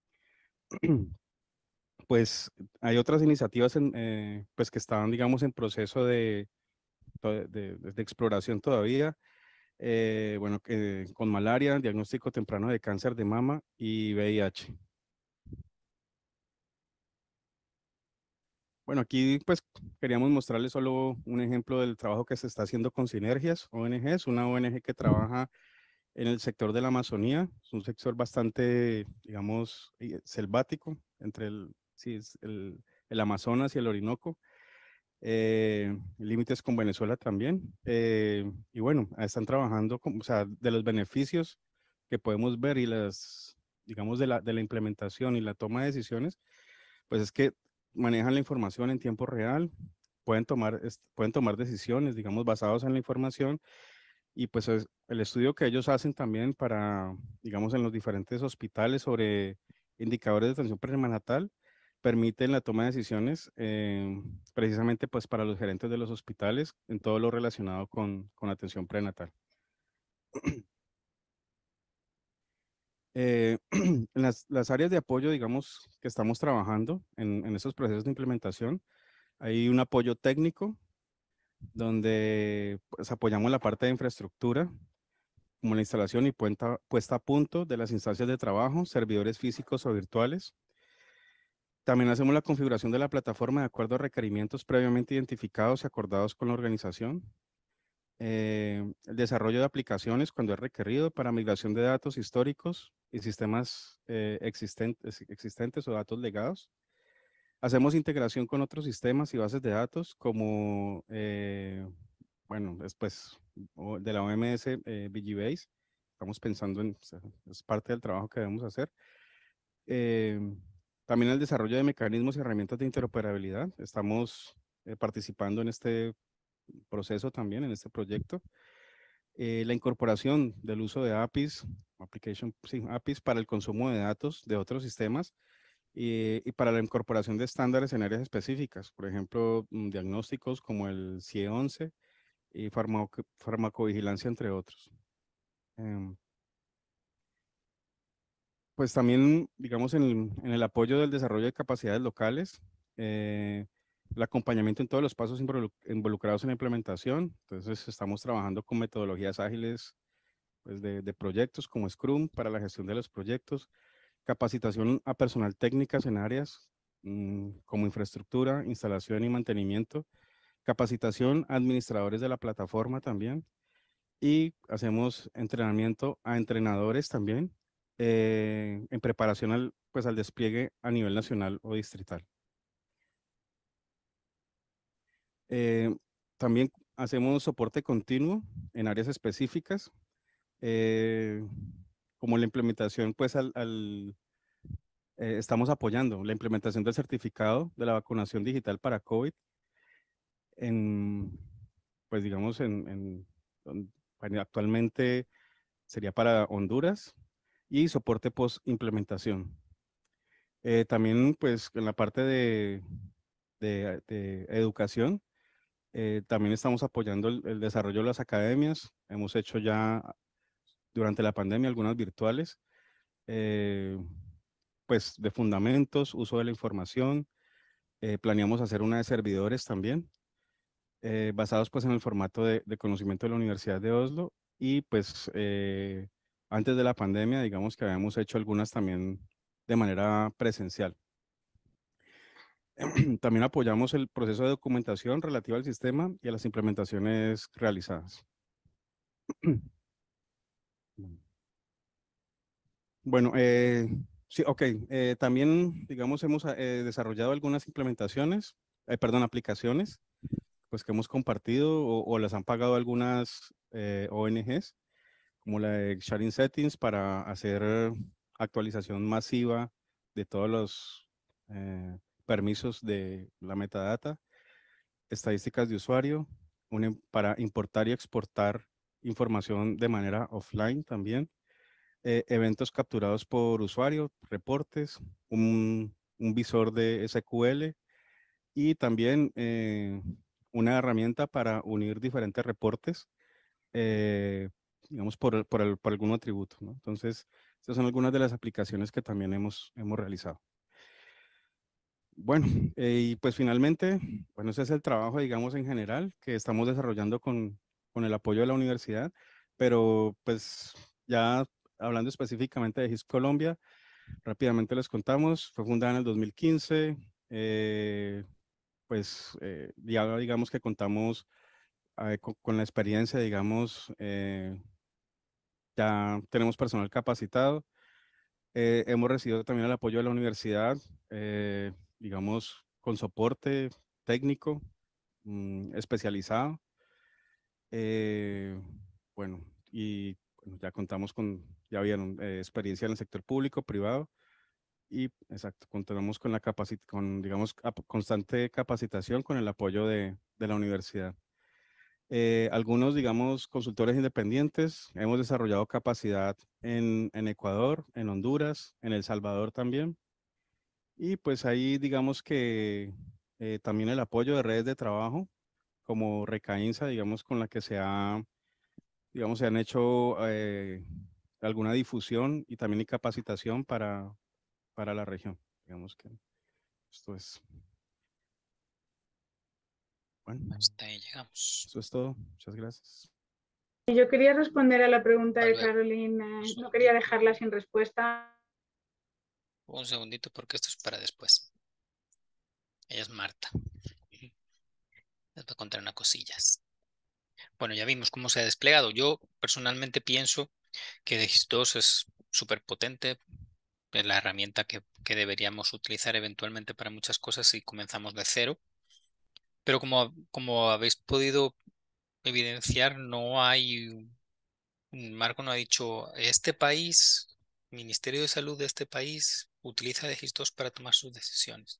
[SPEAKER 2] Pues hay otras iniciativas en, eh, pues que estaban, digamos, en proceso de, de, de- de exploración todavía. Eh, bueno, que con malaria, diagnóstico temprano de cáncer de mama y V I H. Bueno, aquí pues queríamos mostrarles solo un ejemplo del trabajo que se está haciendo con Sinergias, O N Ges, una O N G que trabaja en el sector de la Amazonía. Es un sector bastante, digamos, eh, selvático, entre el, sí, es el, el Amazonas y el Orinoco. Eh, límites con Venezuela también. Eh, y bueno, están trabajando, con, o sea, de los beneficios que podemos ver y las, digamos, de la, de la implementación y la toma de decisiones, pues es que manejan la información en tiempo real, pueden tomar, es- pueden tomar decisiones, digamos, basados en la información y pues es- el estudio que ellos hacen también para, digamos, en los diferentes hospitales sobre indicadores de atención prenatal, permiten la toma de decisiones eh, precisamente pues para los gerentes de los hospitales en todo lo relacionado con, con atención prenatal. Eh, en las, las áreas de apoyo, digamos, que estamos trabajando en, en esos procesos de implementación, hay un apoyo técnico donde pues, apoyamos la parte de infraestructura, como la instalación y puesta, puesta a punto de las instancias de trabajo, servidores físicos o virtuales. También hacemos la configuración de la plataforma de acuerdo a requerimientos previamente identificados y acordados con la organización. Eh, el desarrollo de aplicaciones cuando es requerido para migración de datos históricos y sistemas eh, existentes, existentes o datos legados. Hacemos integración con otros sistemas y bases de datos como, eh, bueno, después de la O M S eh, VGBase. Estamos pensando en, o sea, es parte del trabajo que debemos hacer. Eh, también el desarrollo de mecanismos y herramientas de interoperabilidad. Estamos eh, participando en este proceso también, en este proyecto. Eh, la incorporación del uso de A P Is, application, sí, A P Is para el consumo de datos de otros sistemas y, y para la incorporación de estándares en áreas específicas, por ejemplo, mm, diagnósticos como el C I E once y farmaco, farmacovigilancia, entre otros. Em, pues también, digamos, en el, en el apoyo del desarrollo de capacidades locales, eh, el acompañamiento en todos los pasos involu- involucrados en la implementación. Entonces, estamos trabajando con metodologías ágiles pues, de, de proyectos como Scrum para la gestión de los proyectos, capacitación a personal técnicas en áreas mm, como infraestructura, instalación y mantenimiento, capacitación a administradores de la plataforma también, y hacemos entrenamiento a entrenadores también eh, en preparación al, pues, al despliegue a nivel nacional o distrital. Eh, También hacemos soporte continuo en áreas específicas, eh, como la implementación, pues al, al, eh, estamos apoyando la implementación del certificado de la vacunación digital para COVID en, pues digamos, en, en don- bueno, actualmente sería para Honduras y soporte post implementación. Eh, también, pues, en la parte de, de, de educación, eh, también estamos apoyando el, el desarrollo de las academias. Hemos hecho ya durante la pandemia algunas virtuales, eh, pues, de fundamentos, uso de la información. Eh, planeamos hacer una de servidores también, eh, basados pues en el formato de, de conocimiento de la Universidad de Oslo y pues eh, antes de la pandemia, digamos que habíamos hecho algunas también de manera presencial. También apoyamos el proceso de documentación relativo al sistema y a las implementaciones realizadas. Bueno, eh, sí, ok. Eh, también, digamos, hemos eh, desarrollado algunas implementaciones, eh, perdón, aplicaciones, pues que hemos compartido o, o las han pagado algunas eh, O N Ges, como la de Sharing Settings para hacer actualización masiva de todos los eh, permisos de la metadata, estadísticas de usuario, una, para importar y exportar información de manera offline también, eh, eventos capturados por usuario, reportes, un, un visor de S Q L y también eh, una herramienta para unir diferentes reportes, eh, digamos, por, por, el- por algún atributo, ¿no? Entonces, estas son algunas de las aplicaciones que también hemos, hemos realizado. Bueno, eh, y pues finalmente, bueno, ese es el trabajo, digamos, en general que estamos desarrollando con, con el apoyo de la universidad, pero pues ya hablando específicamente de G I S Colombia, rápidamente les contamos, fue fundada en el dos mil quince, eh, pues eh, ya digamos que contamos eh, con, con la experiencia, digamos, eh, ya tenemos personal capacitado. Eh, hemos recibido también el apoyo de la universidad, eh, digamos, con soporte técnico mm, especializado. Eh, bueno, y bueno, ya contamos con, ya vieron, eh, experiencia en el sector público, privado. Y exacto, contamos con la capacit con, digamos, ap- constante capacitación con el apoyo de, de la universidad. Eh, algunos, digamos, consultores independientes, hemos desarrollado capacidad en, en Ecuador, en Honduras, en El Salvador también. Y pues ahí, digamos que eh, también el apoyo de redes de trabajo, como Recainsa, digamos, con la que se ha, digamos, se han hecho eh, alguna difusión y también y capacitación para, para la región. Digamos que esto es, bueno,
[SPEAKER 1] Hasta ahí llegamos.
[SPEAKER 2] eso es todo. Muchas gracias.
[SPEAKER 3] Yo quería responder a la pregunta
[SPEAKER 1] A
[SPEAKER 3] de
[SPEAKER 1] ver,
[SPEAKER 3] Caroline,
[SPEAKER 1] un
[SPEAKER 3] eh, no quería
[SPEAKER 1] segundito,
[SPEAKER 3] dejarla sin respuesta.
[SPEAKER 1] un segundito porque esto es para después. Ella es Marta. Les voy a contar unas cosillas. Bueno, ya vimos cómo se ha desplegado. Yo personalmente pienso que D G I S dos es súper potente, es la herramienta que, que deberíamos utilizar eventualmente para muchas cosas si comenzamos de cero. Pero como, como habéis podido evidenciar, no hay, un- Marco no ha dicho, este país, Ministerio de Salud de este país, utiliza D G I S dos para tomar sus decisiones.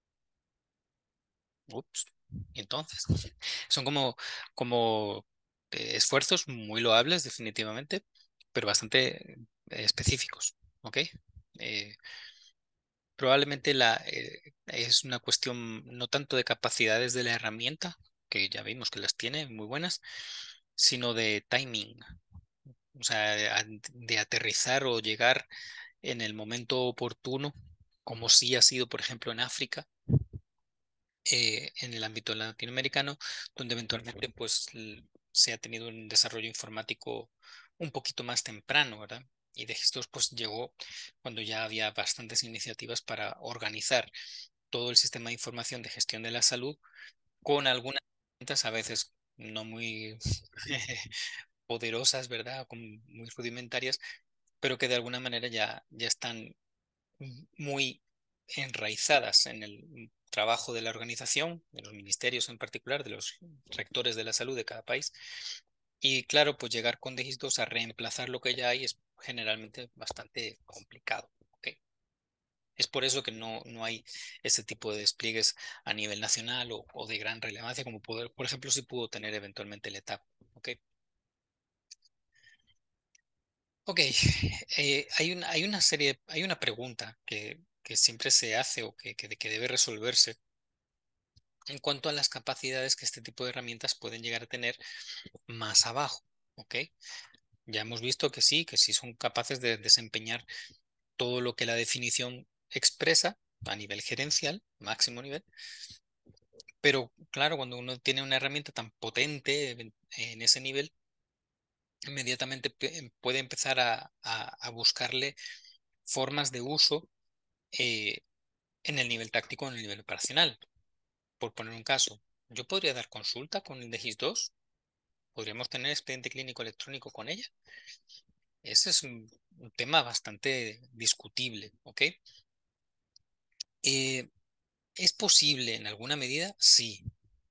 [SPEAKER 1] Ups. Y entonces, son como, como eh, esfuerzos muy loables, definitivamente, pero bastante eh, específicos, ¿ok? Eh, Probablemente la, eh, es una cuestión no tanto de capacidades de la herramienta, que ya vimos que las tiene muy buenas, sino de timing, o sea, de, a- de aterrizar o llegar en el momento oportuno, como sí ha sido, por ejemplo, en África, eh, en el ámbito latinoamericano, donde eventualmente pues l- se ha tenido un desarrollo informático un poquito más temprano, ¿verdad? Y de gestos pues llegó cuando ya había bastantes iniciativas para organizar todo el sistema de información de gestión de la salud con algunas herramientas a veces no muy poderosas, ¿verdad? Como muy rudimentarias, pero que de alguna manera ya, ya están muy enraizadas en el trabajo de la organización, de los ministerios en particular, de los rectores de la salud de cada país. Y claro, pues llegar con D G I S dos a reemplazar lo que ya hay es generalmente bastante complicado. ¿Okay? Es por eso que no, no hay ese tipo de despliegues a nivel nacional o, o de gran relevancia, como poder, por ejemplo, si pudo tener eventualmente el E T A P. ¿Okay? Ok, eh, hay una, hay una serie, hay una pregunta que, que siempre se hace o que, que, que debe resolverse en cuanto a las capacidades que este tipo de herramientas pueden llegar a tener más abajo. ¿Ok? Ya hemos visto que sí, que sí son capaces de desempeñar todo lo que la definición expresa a nivel gerencial, máximo nivel, pero claro, cuando uno tiene una herramienta tan potente en, en ese nivel, inmediatamente pe- puede empezar a, a, a buscarle formas de uso eh, en el nivel táctico o en el nivel operacional. Por poner un caso, yo podría dar consulta con el D G I S dos, podríamos tener expediente clínico electrónico con ella. Ese es un, un tema bastante discutible, ¿ok? Eh, ¿Es posible en alguna medida? Sí.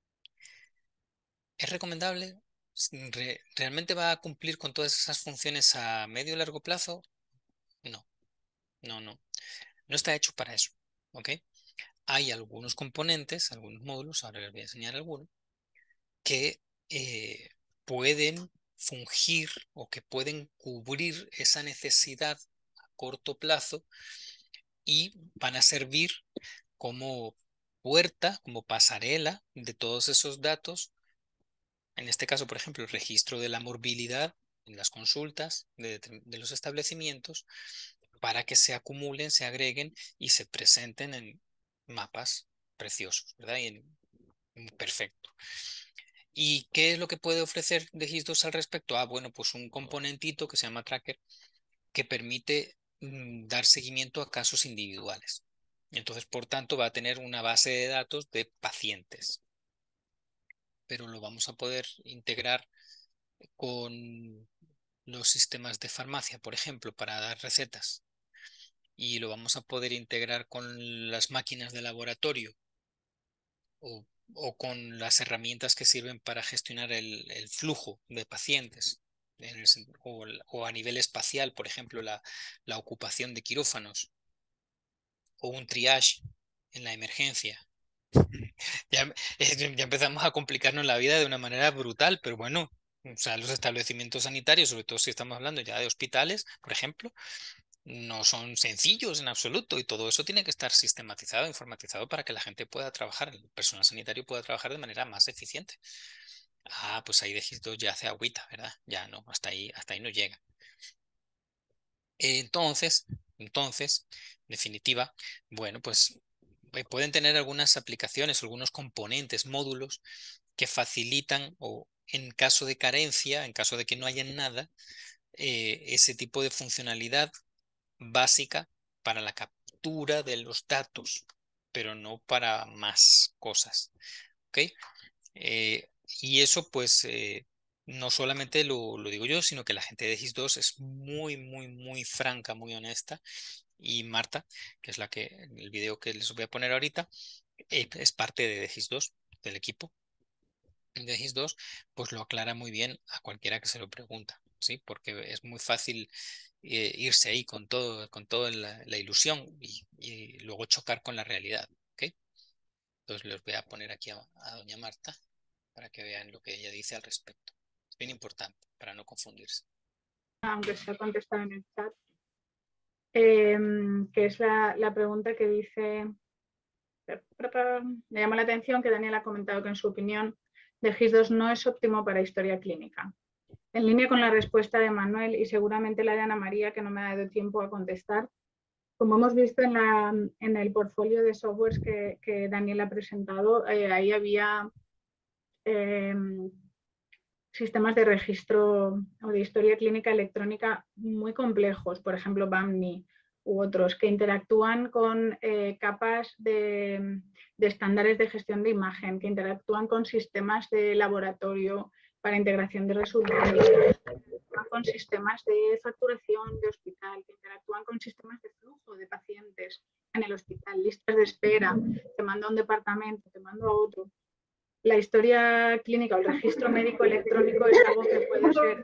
[SPEAKER 1] ¿Es recomendable? Re- ¿Realmente va a cumplir con todas esas funciones a medio o largo plazo? No, no, no. No está hecho para eso, ¿ok? Hay algunos componentes, algunos módulos, ahora les voy a enseñar algunos, que eh, pueden fungir o que pueden cubrir esa necesidad a corto plazo y van a servir como puerta, como pasarela de todos esos datos. En este caso, por ejemplo, el registro de la morbilidad en las consultas de, de los establecimientos para que se acumulen, se agreguen y se presenten en mapas preciosos, ¿verdad? Y en, perfecto. ¿Y qué es lo que puede ofrecer D G I S dos al respecto? Ah, bueno, pues un componentito que se llama Tracker que permite mm, dar seguimiento a casos individuales. Entonces, por tanto, va a tener una base de datos de pacientes, pero lo vamos a poder integrar con los sistemas de farmacia, por ejemplo, para dar recetas, y lo vamos a poder integrar con las máquinas de laboratorio o, o con las herramientas que sirven para gestionar el, el flujo de pacientes, en el o, o, a nivel espacial, por ejemplo, la, la ocupación de quirófanos o un triage en la emergencia. Ya, ya empezamos a complicarnos la vida de una manera brutal, pero bueno, o sea, los establecimientos sanitarios, sobre todo si estamos hablando ya de hospitales, por ejemplo, no son sencillos en absoluto y todo eso tiene que estar sistematizado, informatizado para que la gente pueda trabajar, el personal sanitario pueda trabajar de manera más eficiente. Ah, pues ahí D G I S dos ya hace agüita, ¿verdad? Ya no, hasta ahí, hasta ahí no llega. Entonces, entonces, en definitiva, bueno, pues eh, pueden tener algunas aplicaciones, algunos componentes, módulos que facilitan o en caso de carencia, en caso de que no haya nada, eh, ese tipo de funcionalidad básica para la captura de los datos, pero no para más cosas. ¿Ok? Eh, y eso pues eh, no solamente lo, lo digo yo, sino que la gente de D G I S dos es muy, muy, muy franca, muy honesta. Y Marta, que es la que, en el video que les voy a poner ahorita, eh, es parte de D G I S dos, del equipo de D G I S dos, pues lo aclara muy bien a cualquiera que se lo pregunta, ¿sí? Porque es muy fácil eh, irse ahí con todo, con toda la, la ilusión y, y luego chocar con la realidad, ¿ok? Entonces les voy a poner aquí a, a doña Marta para que vean lo que ella dice al respecto. Es bien importante para no confundirse.
[SPEAKER 3] Aunque se ha contestado en el chat, eh, que es la, la pregunta que dice, me llama la atención que Daniel ha comentado que en su opinión D G I S dos no es óptimo para historia clínica. En línea con la respuesta de Manuel y seguramente la de Ana María, que no me ha dado tiempo a contestar, como hemos visto en, la, en el portfolio de softwares que, que Daniel ha presentado, eh, ahí había eh, sistemas de registro o de historia clínica electrónica muy complejos, por ejemplo, B A M N I u otros, que interactúan con eh, capas de, de estándares de gestión de imagen, que interactúan con sistemas de laboratorio, para integración de resultados, que interactúan con sistemas de facturación de hospital, que interactúan con sistemas de flujo de pacientes en el hospital, listas de espera, te mando a un departamento, te mando a otro. La historia clínica o el registro médico electrónico es algo que puede ser,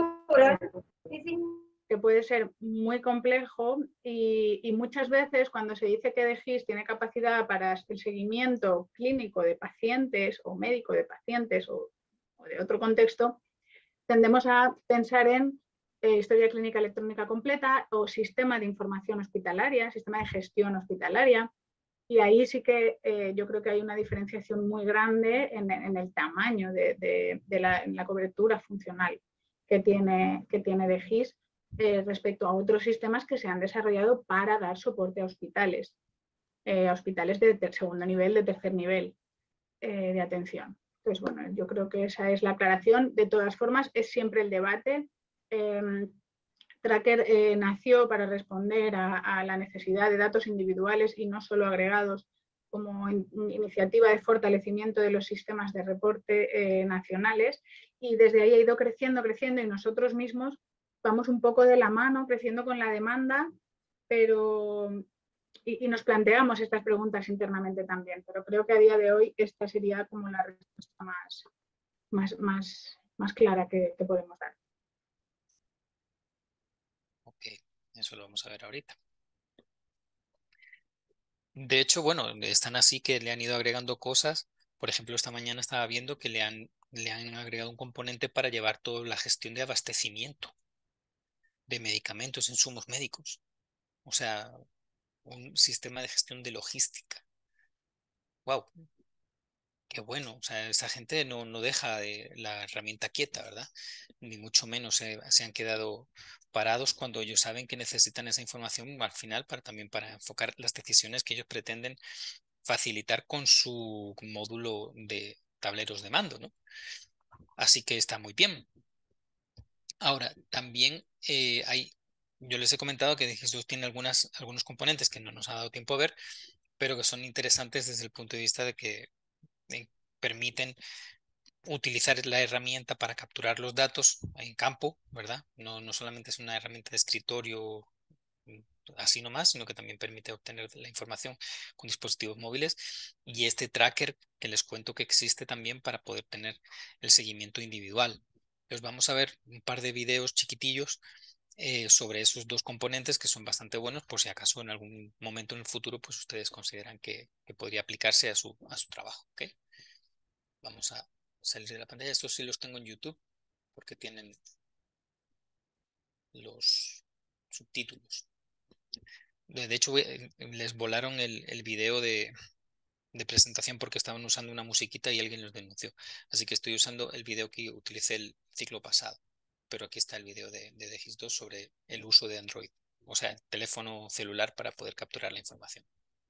[SPEAKER 3] que puede ser muy complejo y, y muchas veces cuando se dice que D G I S tiene capacidad para el seguimiento clínico de pacientes o médico de pacientes o, o de otro contexto, tendemos a pensar en eh, historia clínica electrónica completa o sistema de información hospitalaria, sistema de gestión hospitalaria. Y ahí sí que eh, yo creo que hay una diferenciación muy grande en, en el tamaño de, de, de la, en la cobertura funcional que tiene, que tiene D G I S eh, respecto a otros sistemas que se han desarrollado para dar soporte a hospitales, eh, a hospitales de ter, segundo nivel, de tercer nivel eh, de atención. Entonces, bueno, yo creo que esa es la aclaración. De todas formas, es siempre el debate. Eh, Tracker eh, nació para responder a, a la necesidad de datos individuales y no solo agregados como in, iniciativa de fortalecimiento de los sistemas de reporte eh, nacionales, y desde ahí ha ido creciendo, creciendo y nosotros mismos vamos un poco de la mano, creciendo con la demanda, pero y, y nos planteamos estas preguntas internamente también, pero creo que a día de hoy esta sería como la respuesta más, más, más, más clara que, que podemos dar.
[SPEAKER 1] Ok, eso lo vamos a ver ahorita. De hecho, bueno, están así que le han ido agregando cosas. Por ejemplo, esta mañana estaba viendo que le han, le han agregado un componente para llevar toda la gestión de abastecimiento de medicamentos, insumos médicos. O sea, un sistema de gestión de logística. Wow, qué bueno. O sea, esa gente no, no deja de la herramienta quieta, ¿verdad? Ni mucho menos se, se han quedado parados cuando ellos saben que necesitan esa información al final para también para enfocar las decisiones que ellos pretenden facilitar con su módulo de tableros de mando, ¿no? Así que está muy bien. Ahora, también eh, hay, yo les he comentado que D G I S dos tiene algunas, algunos componentes que no nos ha dado tiempo a ver, pero que son interesantes desde el punto de vista de que eh, permiten utilizar la herramienta para capturar los datos en campo, ¿verdad? No, no solamente es una herramienta de escritorio así nomás, sino que también permite obtener la información con dispositivos móviles, y este tracker que les cuento que existe también para poder tener el seguimiento individual. Entonces vamos a ver un par de videos chiquitillos eh, sobre esos dos componentes que son bastante buenos por si acaso en algún momento en el futuro pues ustedes consideran que, que podría aplicarse a su, a su trabajo. ¿Okay? Vamos a salir de la pantalla. Estos sí los tengo en YouTube porque tienen los subtítulos. De hecho, les volaron el, el video de, de presentación porque estaban usando una musiquita y alguien los denunció. Así que estoy usando el video que utilicé el ciclo pasado. Pero aquí está el video de, de D G I S dos sobre el uso de Android, o sea, el teléfono celular para poder capturar la información.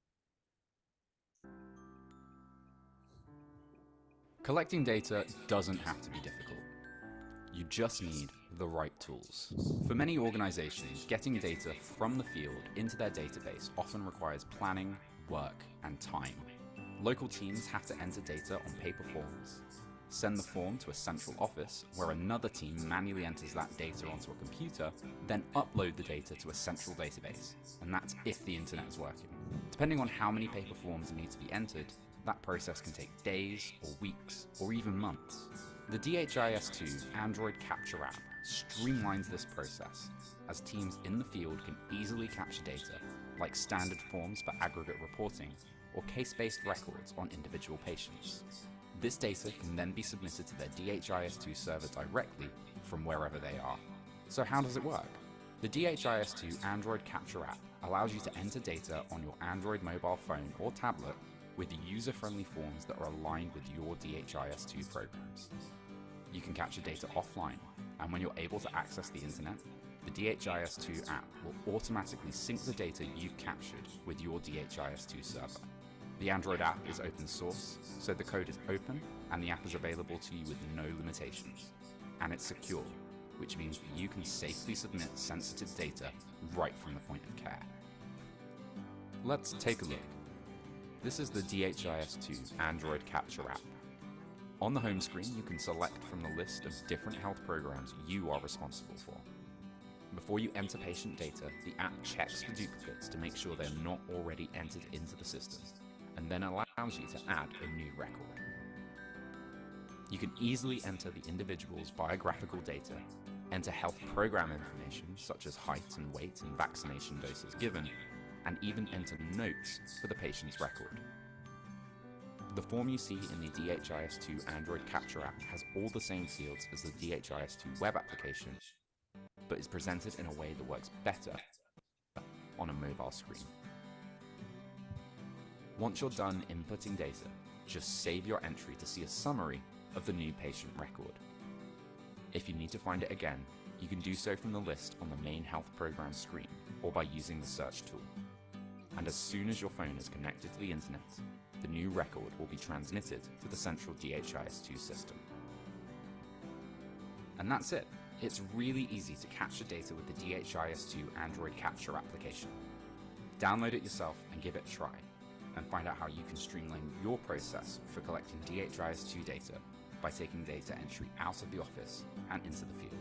[SPEAKER 4] Collecting data doesn't have to be difficult. You just need the right tools. For many organizations, getting data from the field into their database often requires planning, work, and time. Local teams have to enter data on paper forms, send the form to a central office where another team manually enters that data onto a computer, then upload the data to a central database, and that's if the internet is working. Depending on how many paper forms need to be entered, that process can take days or weeks or even months. The D H I S two Android Capture app streamlines this process, as teams in the field can easily capture data, like standard forms for aggregate reporting or case-based records on individual patients. This data can then be submitted to their D H I S two server directly from wherever they are. So how does it work? The D H I S two Android Capture app allows you to enter data on your Android mobile phone or tablet with user-friendly forms that are aligned with your D H I S two programs. You can capture data offline, and when you're able to access the internet, the D H I S two app will automatically sync the data you've captured with your D H I S two server. The Android app is open source, so the code is open and the app is available to you with no limitations. And it's secure, which means that you can safely submit sensitive data right from the point of care. Let's take a look. This is the D H I S two Android Capture app. On the home screen, you can select from the list of different health programs you are responsible for. Before you enter patient data, the app checks for duplicates to make sure they're not already entered into the system, and then allows you to add a new record. You can easily enter the individual's biographical data, enter health program information such as height and weight and vaccination doses given, and even enter notes for the patient's record. The form you see in the D H I S two Android Capture app has all the same fields as the D H I S two web application, but is presented in a way that works better on a mobile screen. Once you're done inputting data, just save your entry to see a summary of the new patient record. If you need to find it again, you can do so from the list on the main health program screen or by using the search tool. And as soon as your phone is connected to the internet, the new record will be transmitted to the central D H I S two system. And that's it. It's really easy to capture data with the D H I S two Android Capture application. Download it yourself and give it a try, and find out how you can streamline your process for collecting D H I S two data by taking data entry out of the office and into the field.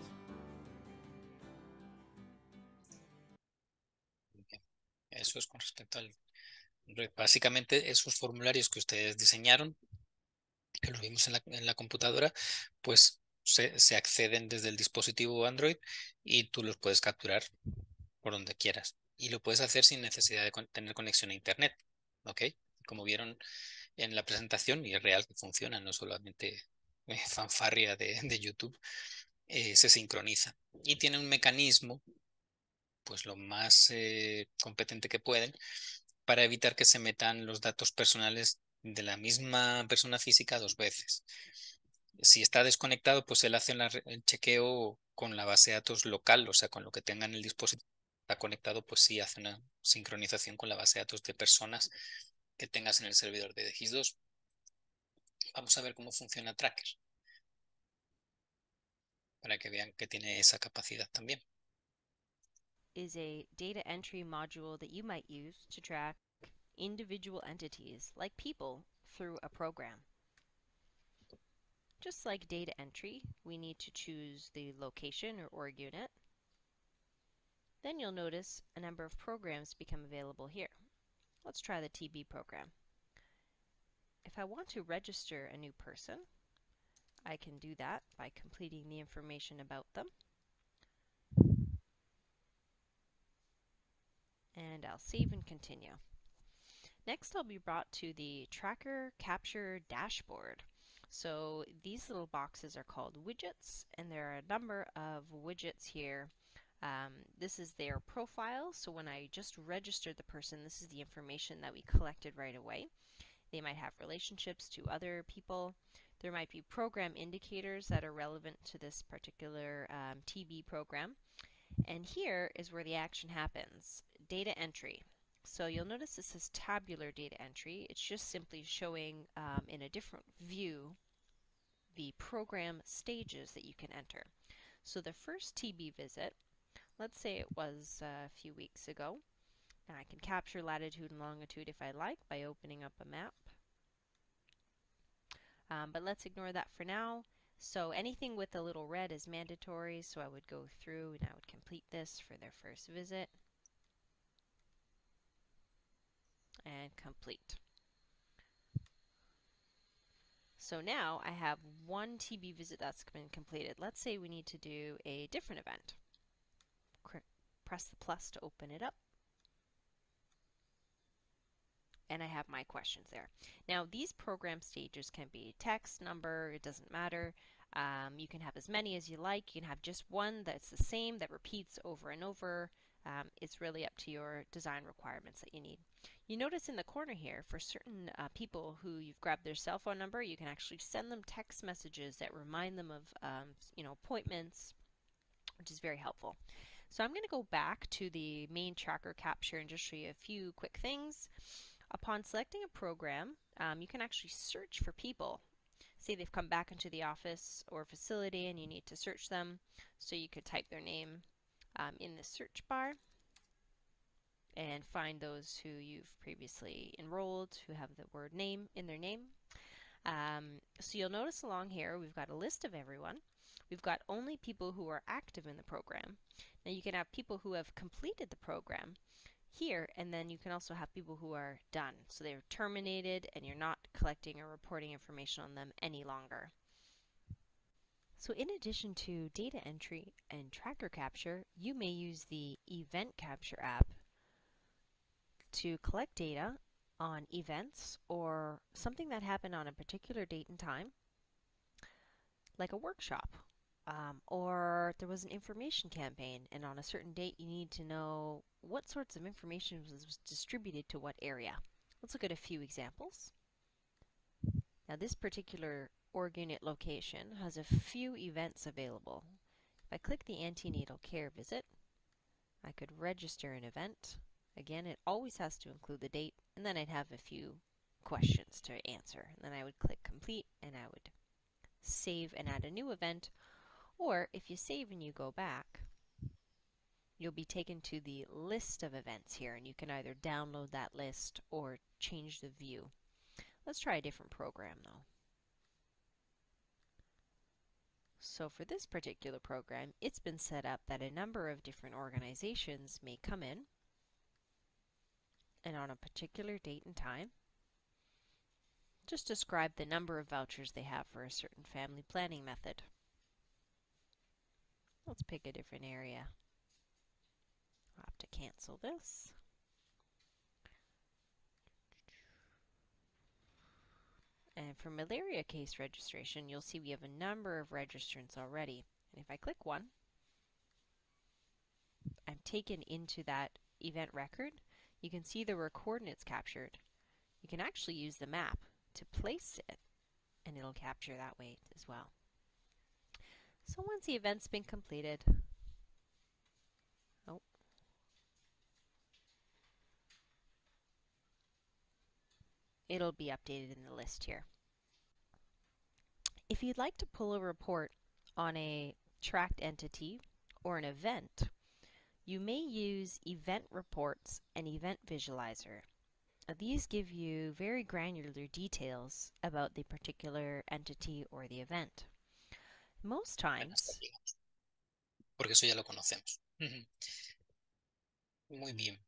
[SPEAKER 1] Eso es con respecto al Android. Básicamente, esos formularios que ustedes diseñaron, que los vimos en la, en la computadora, pues se, se acceden desde el dispositivo Android y tú los puedes capturar por donde quieras. Y lo puedes hacer sin necesidad de con, tener conexión a Internet, ¿ok? Como vieron en la presentación, y es real que funciona, no solamente eh, fanfarria de, de YouTube, eh, se sincroniza. Y tiene un mecanismo, pues lo más eh, competente que pueden, para evitar que se metan los datos personales de la misma persona física dos veces. Si está desconectado, pues él hace la, el chequeo con la base de datos local, o sea, con lo que tenga en el dispositivo. Está conectado, pues sí hace una sincronización con la base de datos de personas que tengas en el servidor de D G I S dos. Vamos a ver cómo funciona Tracker, para que vean que tiene esa capacidad también.
[SPEAKER 5] Is a data entry module that you might use to track individual entities, like people, through a program. Just like data entry, we need to choose the location or org unit. Then you'll notice a number of programs become available here. Let's try the T B program. If I want to register a new person, I can do that by completing the information about them. And I'll save and continue. Next, I'll be brought to the Tracker Capture dashboard. So these little boxes are called widgets, and there are a number of widgets here. Um, this is their profile, so when I just registered the person, this is the information that we collected right away. They might have relationships to other people. There might be program indicators that are relevant to this particular um, T B program. And here is where the action happens, data entry. So you'll notice this says tabular data entry. It's just simply showing um, in a different view the program stages that you can enter. So the first T B visit, let's say it was uh, a few weeks ago. Now I can capture latitude and longitude if I like by opening up a map. Um, but let's ignore that for now. So anything with a little red is mandatory, so I would go through and I would complete this for their first visit. And complete. So now I have one T B visit that's been completed. Let's say we need to do a different event. Cr- press the plus to open it up. And I have my questions there. Now these program stages can be text, number, it doesn't matter. Um, you can have as many as you like. You can have just one that's the same, that repeats over and over. Um, it's really up to your design requirements that you need. You notice in the corner here, for certain uh, people who you've grabbed their cell phone number, you can actually send them text messages that remind them of um, you know, appointments, which is very helpful. So I'm going to go back to the main Tracker Capture and just show you a few quick things. Upon selecting a program, um, you can actually search for people. Say they've come back into the office or facility and you need to search them. So you could type their name um, in the search bar and find those who you've previously enrolled, who have the word name in their name. Um, so you'll notice along here we've got a list of everyone. We've got only people who are active in the program. Now you can have people who have completed the program here, and then you can also have people who are done. So they're terminated and you're not collecting or reporting information on them any longer. So in addition to data entry and tracker capture, you may use the Event Capture app to collect data on events or something that happened on a particular date and time, like a workshop, um, or there was an information campaign, and on a certain date you need to know what sorts of information was, was distributed to what area. Let's look at a few examples. Now this particular org unit location has a few events available. If I click the antenatal care visit, I could register an event. Again, it always has to include the date, and then I'd have a few questions to answer. And then I would click complete, and I would save and add a new event. Or if you save and you go back, you'll be taken to the list of events here, and you can either download that list or change the view. Let's try a different program though. So for this particular program, it's been set up that a number of different organizations may come in, and on a particular date and time, just describe the number of vouchers they have for a certain family planning method. Let's pick a different area. I'll have to cancel this. And for malaria case registration, you'll see we have a number of registrants already. And if I click one, I'm taken into that event record. You can see there were coordinates captured. You can actually use the map to place it, and it'll capture that way as well. So once the event's been completed, oh, it'll be updated in the list here. If you'd like to pull a report on a tracked entity or an event, you may use Event Reports and Event Visualizer. Now, these give you very granular details about the particular entity or the event. Most times,
[SPEAKER 1] porque eso ya lo conocemos. Muy bien.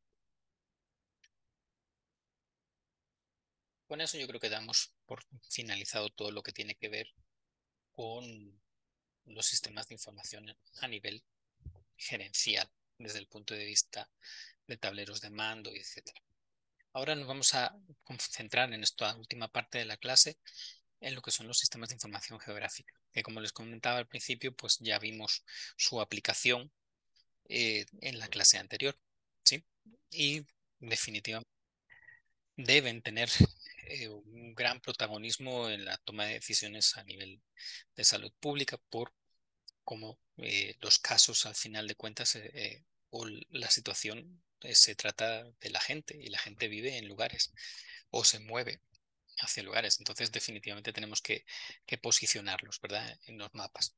[SPEAKER 1] Con eso yo creo que damos por finalizado todo lo que tiene que ver con los sistemas de información a nivel gerencial, desde el punto de vista de tableros de mando, etcétera. Ahora nos vamos a concentrar en esta última parte de la clase en lo que son los sistemas de información geográfica, que como les comentaba al principio, pues ya vimos su aplicación eh, en la clase anterior, ¿sí? Y definitivamente deben tener eh, un gran protagonismo en la toma de decisiones a nivel de salud pública por cómo eh, los casos al final de cuentas eh, eh, o la situación eh, se trata de la gente y la gente vive en lugares o se mueve hacia lugares. Entonces definitivamente tenemos que, que posicionarlos, ¿verdad? En los mapas.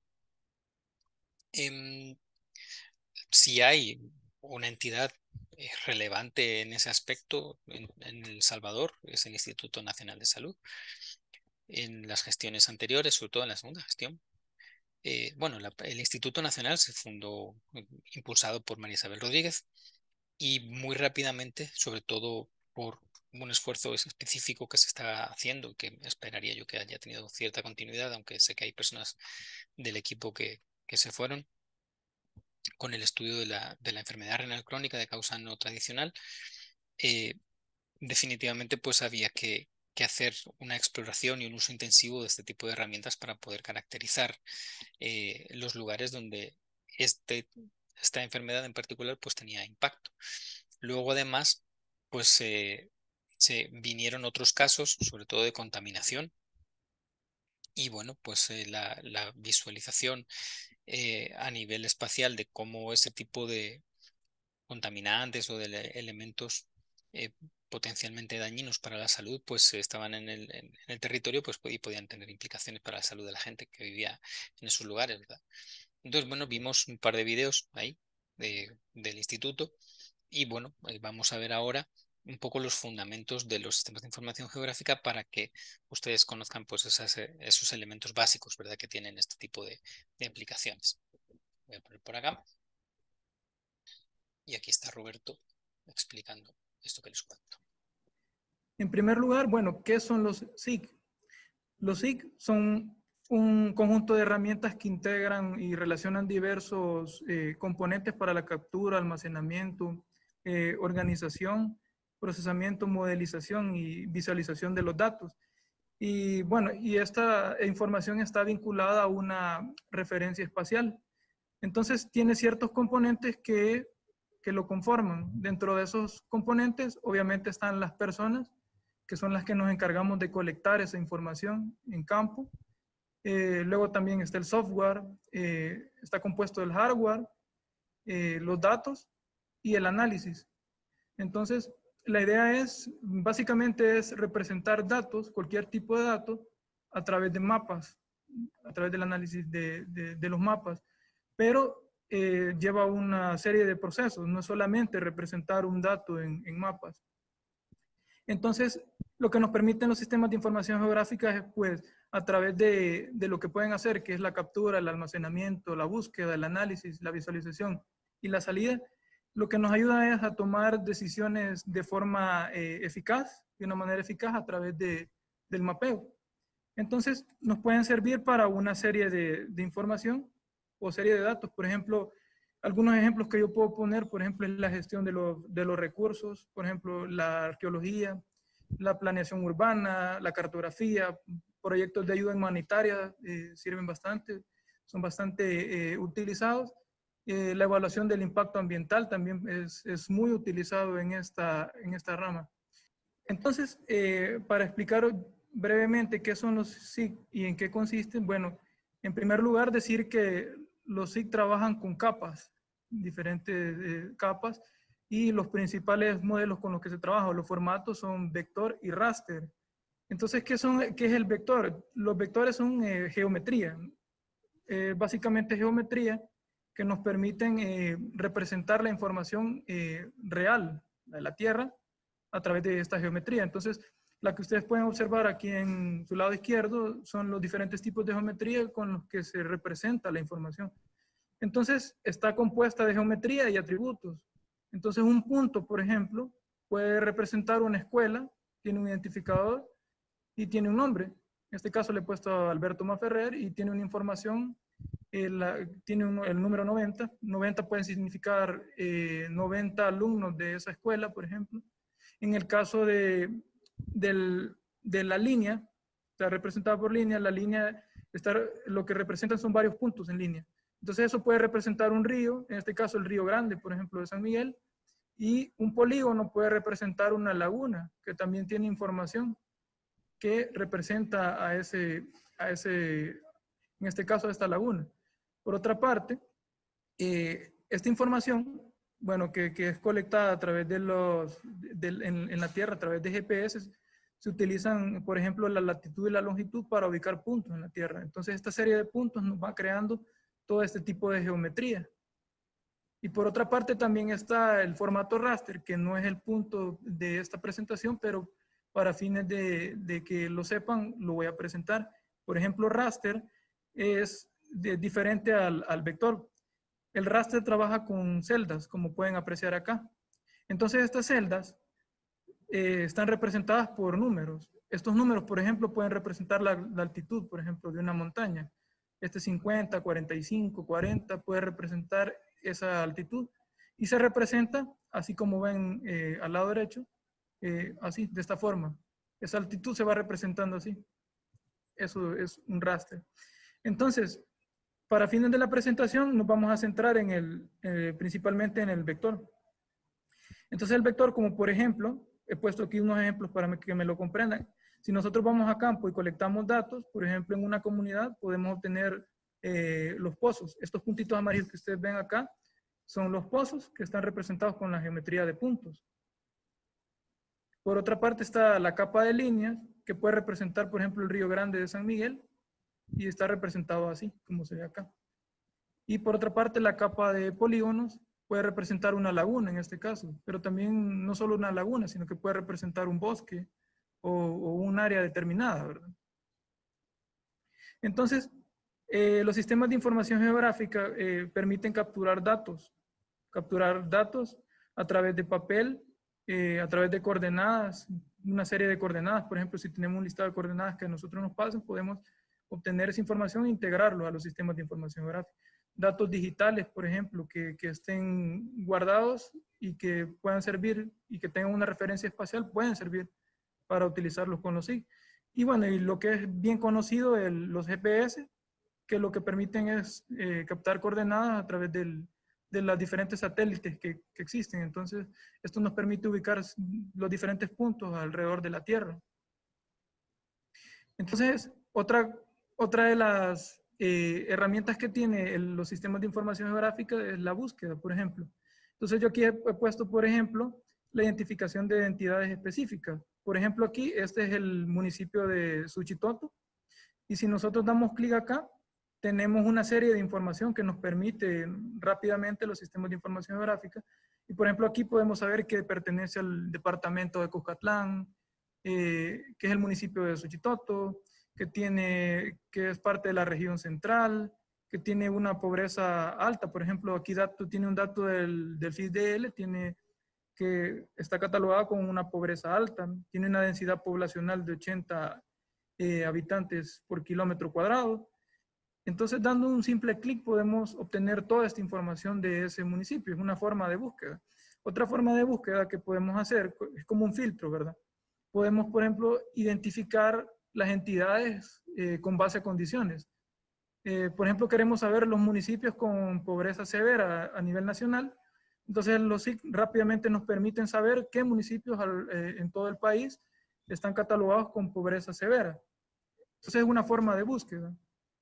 [SPEAKER 1] Eh, si hay una entidad eh, relevante en ese aspecto en, en El Salvador, es el Instituto Nacional de Salud. En las gestiones anteriores, sobre todo en la segunda gestión, eh, bueno, la, el Instituto Nacional se fundó eh, impulsado por María Isabel Rodríguez y muy rápidamente, sobre todo por un esfuerzo específico que se está haciendo, que esperaría yo que haya tenido cierta continuidad, aunque sé que hay personas del equipo que, que se fueron, con el estudio de la, de la enfermedad renal crónica de causa no tradicional, eh, definitivamente pues había que, que hacer una exploración y un uso intensivo de este tipo de herramientas para poder caracterizar eh, los lugares donde este, esta enfermedad en particular pues tenía impacto. Luego además pues eh, se vinieron otros casos, sobre todo de contaminación, y bueno, pues eh, la, la visualización eh, a nivel espacial de cómo ese tipo de contaminantes o de ele- elementos eh, potencialmente dañinos para la salud, pues estaban en el, en, en el territorio pues, y podían tener implicaciones para la salud de la gente que vivía en esos lugares, ¿verdad? Entonces, bueno, vimos un par de videos ahí de, del instituto y bueno, eh, vamos a ver ahora un poco los fundamentos de los sistemas de información geográfica para que ustedes conozcan pues esas, esos elementos básicos, ¿verdad?, que tienen este tipo de, de aplicaciones. Voy a poner por acá. Y aquí está Roberto explicando esto que les cuento.
[SPEAKER 6] En primer lugar, bueno, ¿qué son los S I G? Los S I G son un conjunto de herramientas que integran y relacionan diversos eh, componentes para la captura, almacenamiento, eh, organización, procesamiento, modelización y visualización de los datos. Y bueno, y esta información está vinculada a una referencia espacial. Entonces tiene ciertos componentes que, que lo conforman. Dentro de esos componentes, obviamente, están las personas, que son las que nos encargamos de colectar esa información en campo. Eh, luego también está el software, eh, está compuesto del hardware, eh, los datos y el análisis. Entonces, la idea es, básicamente es representar datos, cualquier tipo de datos, a través de mapas, a través del análisis de, de, de los mapas. Pero eh, lleva una serie de procesos, no solamente representar un dato en, en mapas. Entonces, lo que nos permiten los sistemas de información geográfica es, pues, a través de, de lo que pueden hacer, que es la captura, el almacenamiento, la búsqueda, el análisis, la visualización y la salida, lo que nos ayuda es a tomar decisiones de forma eh, eficaz, de una manera eficaz a través de, del mapeo. Entonces, nos pueden servir para una serie de, de información o serie de datos. Por ejemplo, algunos ejemplos que yo puedo poner, por ejemplo, es la gestión de los, de los recursos, por ejemplo, la arqueología, la planeación urbana, la cartografía, proyectos de ayuda humanitaria eh, sirven bastante, son bastante eh, utilizados. Eh, la evaluación del impacto ambiental también es, es muy utilizado en esta, en esta rama. Entonces, eh, para explicar brevemente qué son los S I G y en qué consisten, bueno, en primer lugar decir que los S I G trabajan con capas, diferentes eh, capas, y los principales modelos con los que se trabaja, los formatos son vector y raster. Entonces, ¿qué, son, qué es el vector? Los vectores son eh, geometría, eh, básicamente geometría que nos permiten eh, representar la información eh, real de la Tierra a través de esta geometría. Entonces, la que ustedes pueden observar aquí en su lado izquierdo son los diferentes tipos de geometría con los que se representa la información. Entonces, está compuesta de geometría y atributos. Entonces, un punto, por ejemplo, puede representar una escuela, tiene un identificador y tiene un nombre. En este caso le he puesto a Alberto Maferrer y tiene una información, eh, la, tiene un, el número noventa. noventa puede significar eh, noventa alumnos de esa escuela, por ejemplo. En el caso de, del, de la línea, está representada por línea, la línea, está, lo que representan son varios puntos en línea. Entonces eso puede representar un río, en este caso el Río Grande, por ejemplo, de San Miguel, y un polígono puede representar una laguna, que también tiene información que representa a ese, a ese, en este caso a esta laguna. Por otra parte, eh, esta información, bueno, que, que es colectada a través de los, de, en, en la Tierra, a través de G P S, se utilizan, por ejemplo, la latitud y la longitud para ubicar puntos en la Tierra. Entonces, esta serie de puntos nos va creando todo este tipo de geometría. Y por otra parte, también está el formato raster, que no es el punto de esta presentación, pero para fines de, de que lo sepan, lo voy a presentar. Por ejemplo, raster es de, diferente al, al vector. El raster trabaja con celdas, como pueden apreciar acá. Entonces, estas celdas eh, están representadas por números. Estos números, por ejemplo, pueden representar la, la altitud, por ejemplo, de una montaña. Este cincuenta, cuarenta y cinco, cuarenta puede representar esa altitud. Y se representa, así como ven eh, al lado derecho, eh, así, de esta forma. Esa altitud se va representando así. Eso es un raster. Entonces, para fines de la presentación nos vamos a centrar en el, eh, principalmente en el vector. Entonces el vector, como por ejemplo, he puesto aquí unos ejemplos para que me lo comprendan. Si nosotros vamos a campo y colectamos datos, por ejemplo, en una comunidad podemos obtener eh, los pozos. Estos puntitos amarillos que ustedes ven acá son los pozos que están representados con la geometría de puntos. Por otra parte está la capa de líneas, que puede representar, por ejemplo, el Río Grande de San Miguel, y está representado así, como se ve acá. Y por otra parte, la capa de polígonos, puede representar una laguna en este caso, pero también no solo una laguna, sino que puede representar un bosque o, o un área determinada, ¿verdad? Entonces, eh, los sistemas de información geográfica eh, permiten capturar datos, capturar datos a través de papel, eh, a través de coordenadas, una serie de coordenadas. Por ejemplo, si tenemos un listado de coordenadas que a nosotros nos pasan, podemos obtener esa información e integrarlo a los sistemas de información geográfica. Datos digitales, por ejemplo, que, que estén guardados y que puedan servir y que tengan una referencia espacial, pueden servir para utilizarlos con los S I G. Y bueno, y lo que es bien conocido, el, los G P S, que lo que permiten es eh, captar coordenadas a través del, de los diferentes satélites que, que existen. Entonces, esto nos permite ubicar los diferentes puntos alrededor de la Tierra. Entonces, otra, otra de las eh, herramientas que tiene el, los sistemas de información geográfica es la búsqueda, por ejemplo. Entonces, yo aquí he, he puesto, por ejemplo, la identificación de entidades específicas. Por ejemplo, aquí, este es el municipio de Suchitoto. Y si nosotros damos clic acá, tenemos una serie de información que nos permite rápidamente los sistemas de información geográfica. Y por ejemplo, aquí podemos saber que pertenece al departamento de Cuscatlán, eh, que es el municipio de Suchitoto, que, tiene, que es parte de la región central, que tiene una pobreza alta. Por ejemplo, aquí dato, tiene un dato del, del F I D L, tiene que está catalogado como una pobreza alta, tiene una densidad poblacional de ochenta eh, habitantes por kilómetro cuadrado. Entonces, dando un simple clic podemos obtener toda esta información de ese municipio. Es una forma de búsqueda. Otra forma de búsqueda que podemos hacer es como un filtro, ¿verdad? Podemos, por ejemplo, identificar las entidades eh, con base a condiciones. Eh, por ejemplo, queremos saber los municipios con pobreza severa a nivel nacional. Entonces, los S I C rápidamente nos permiten saber qué municipios al, eh, en todo el país están catalogados con pobreza severa. Entonces, es una forma de búsqueda.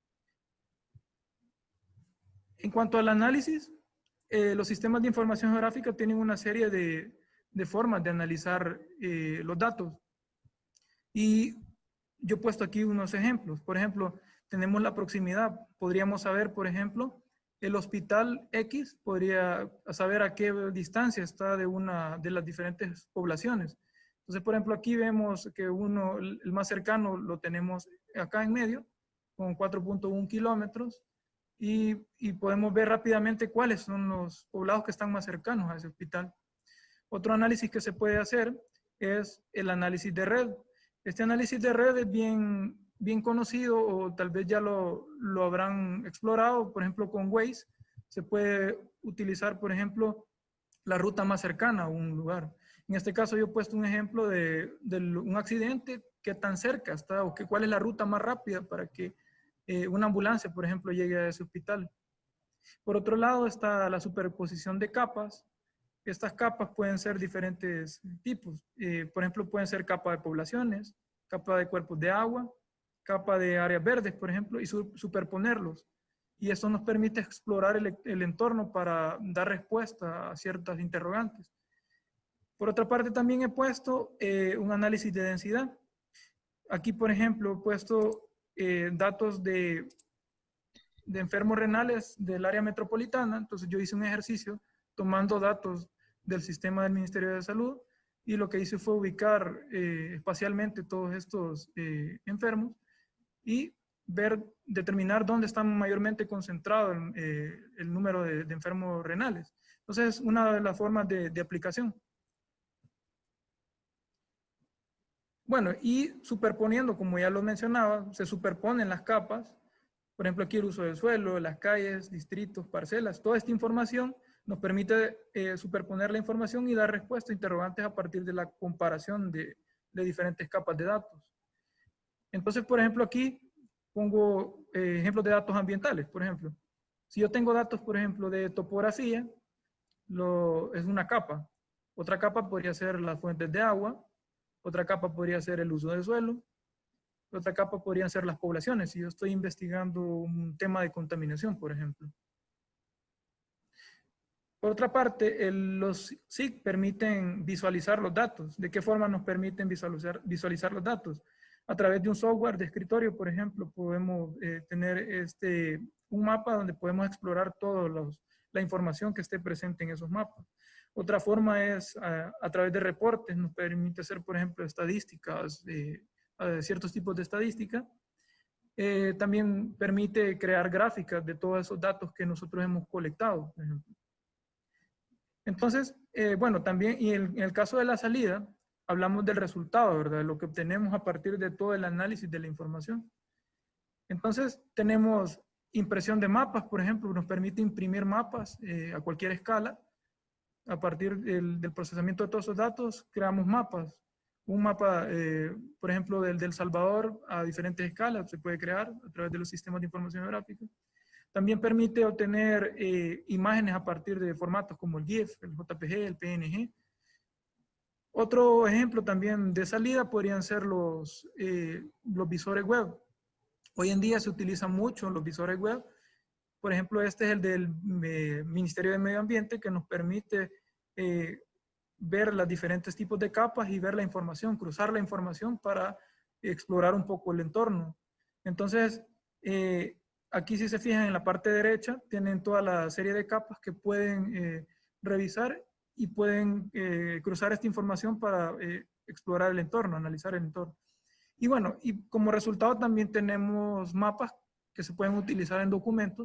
[SPEAKER 6] En cuanto al análisis, eh, los sistemas de información geográfica tienen una serie de, de formas de analizar eh, los datos. Y yo he puesto aquí unos ejemplos. Por ejemplo, tenemos la proximidad. Podríamos saber, por ejemplo, el hospital X, podría saber a qué distancia está de una de las diferentes poblaciones. Entonces, por ejemplo, aquí vemos que uno, el más cercano lo tenemos acá en medio, con cuatro punto uno kilómetros. Y, y podemos ver rápidamente cuáles son los poblados que están más cercanos a ese hospital. Otro análisis que se puede hacer es el análisis de red. Este análisis de red es bien, bien conocido o tal vez ya lo, lo habrán explorado, por ejemplo, con Waze. Se puede utilizar, por ejemplo, la ruta más cercana a un lugar. En este caso yo he puesto un ejemplo de, de un accidente, qué tan cerca está o que, cuál es la ruta más rápida para que Eh, una ambulancia, por ejemplo, llegue a ese hospital. Por otro lado está la superposición de capas. Estas capas pueden ser diferentes tipos. Eh, por ejemplo, pueden ser capa de poblaciones, capa de cuerpos de agua, capa de áreas verdes, por ejemplo, y su superponerlos. Y esto nos permite explorar el, el entorno para dar respuesta a ciertas interrogantes. Por otra parte, también he puesto eh, un análisis de densidad. Aquí, por ejemplo, he puesto Eh, datos de, de enfermos renales del área metropolitana. Entonces yo hice un ejercicio tomando datos del sistema del Ministerio de Salud y lo que hice fue ubicar eh, espacialmente todos estos eh, enfermos y ver, determinar dónde están mayormente concentrados eh, el número de, de enfermos renales. Entonces es una de las formas de, de aplicación. Bueno, y superponiendo, como ya lo mencionaba, se superponen las capas. Por ejemplo, aquí el uso del suelo, las calles, distritos, parcelas. Toda esta información nos permite eh, superponer la información y dar respuesta a interrogantes a partir de la comparación de, de diferentes capas de datos. Entonces, por ejemplo, aquí pongo eh, ejemplos de datos ambientales. Por ejemplo, si yo tengo datos, por ejemplo, de topografía, lo, es una capa. Otra capa podría ser las fuentes de agua. Otra capa podría ser el uso del suelo. Otra capa podrían ser las poblaciones, si yo estoy investigando un tema de contaminación, por ejemplo. Por otra parte, el, los S I C permiten visualizar los datos. ¿De qué forma nos permiten visualizar, visualizar los datos? A través de un software de escritorio, por ejemplo, podemos eh, tener este, un mapa donde podemos explorar todos los, la información que esté presente en esos mapas. Otra forma es a, a través de reportes, nos permite hacer, por ejemplo, estadísticas, eh, ciertos tipos de estadística. Eh, también permite crear gráficas de todos esos datos que nosotros hemos colectado, por ejemplo. Entonces, eh, bueno, también y en, en el caso de la salida, hablamos del resultado, ¿verdad? Lo que obtenemos a partir de todo el análisis de la información. Entonces, tenemos impresión de mapas, por ejemplo, nos permite imprimir mapas eh, a cualquier escala. A partir del, del procesamiento de todos esos datos, creamos mapas. Un mapa, eh, por ejemplo, del, del Salvador a diferentes escalas se puede crear a través de los sistemas de información geográfica. También permite obtener eh, imágenes a partir de formatos como el GIF, el J P G, el P N G. Otro ejemplo también de salida podrían ser los, eh, los visores web. Hoy en día se utilizan mucho los visores web. Por ejemplo, este es el del eh, Ministerio de Medio Ambiente, que nos permite eh, ver los diferentes tipos de capas y ver la información, cruzar la información para explorar un poco el entorno. Entonces, eh, aquí si se fijan en la parte derecha, tienen toda la serie de capas que pueden eh, revisar y pueden eh, cruzar esta información para eh, explorar el entorno, analizar el entorno. Y bueno, y como resultado también tenemos mapas que se pueden utilizar en documentos,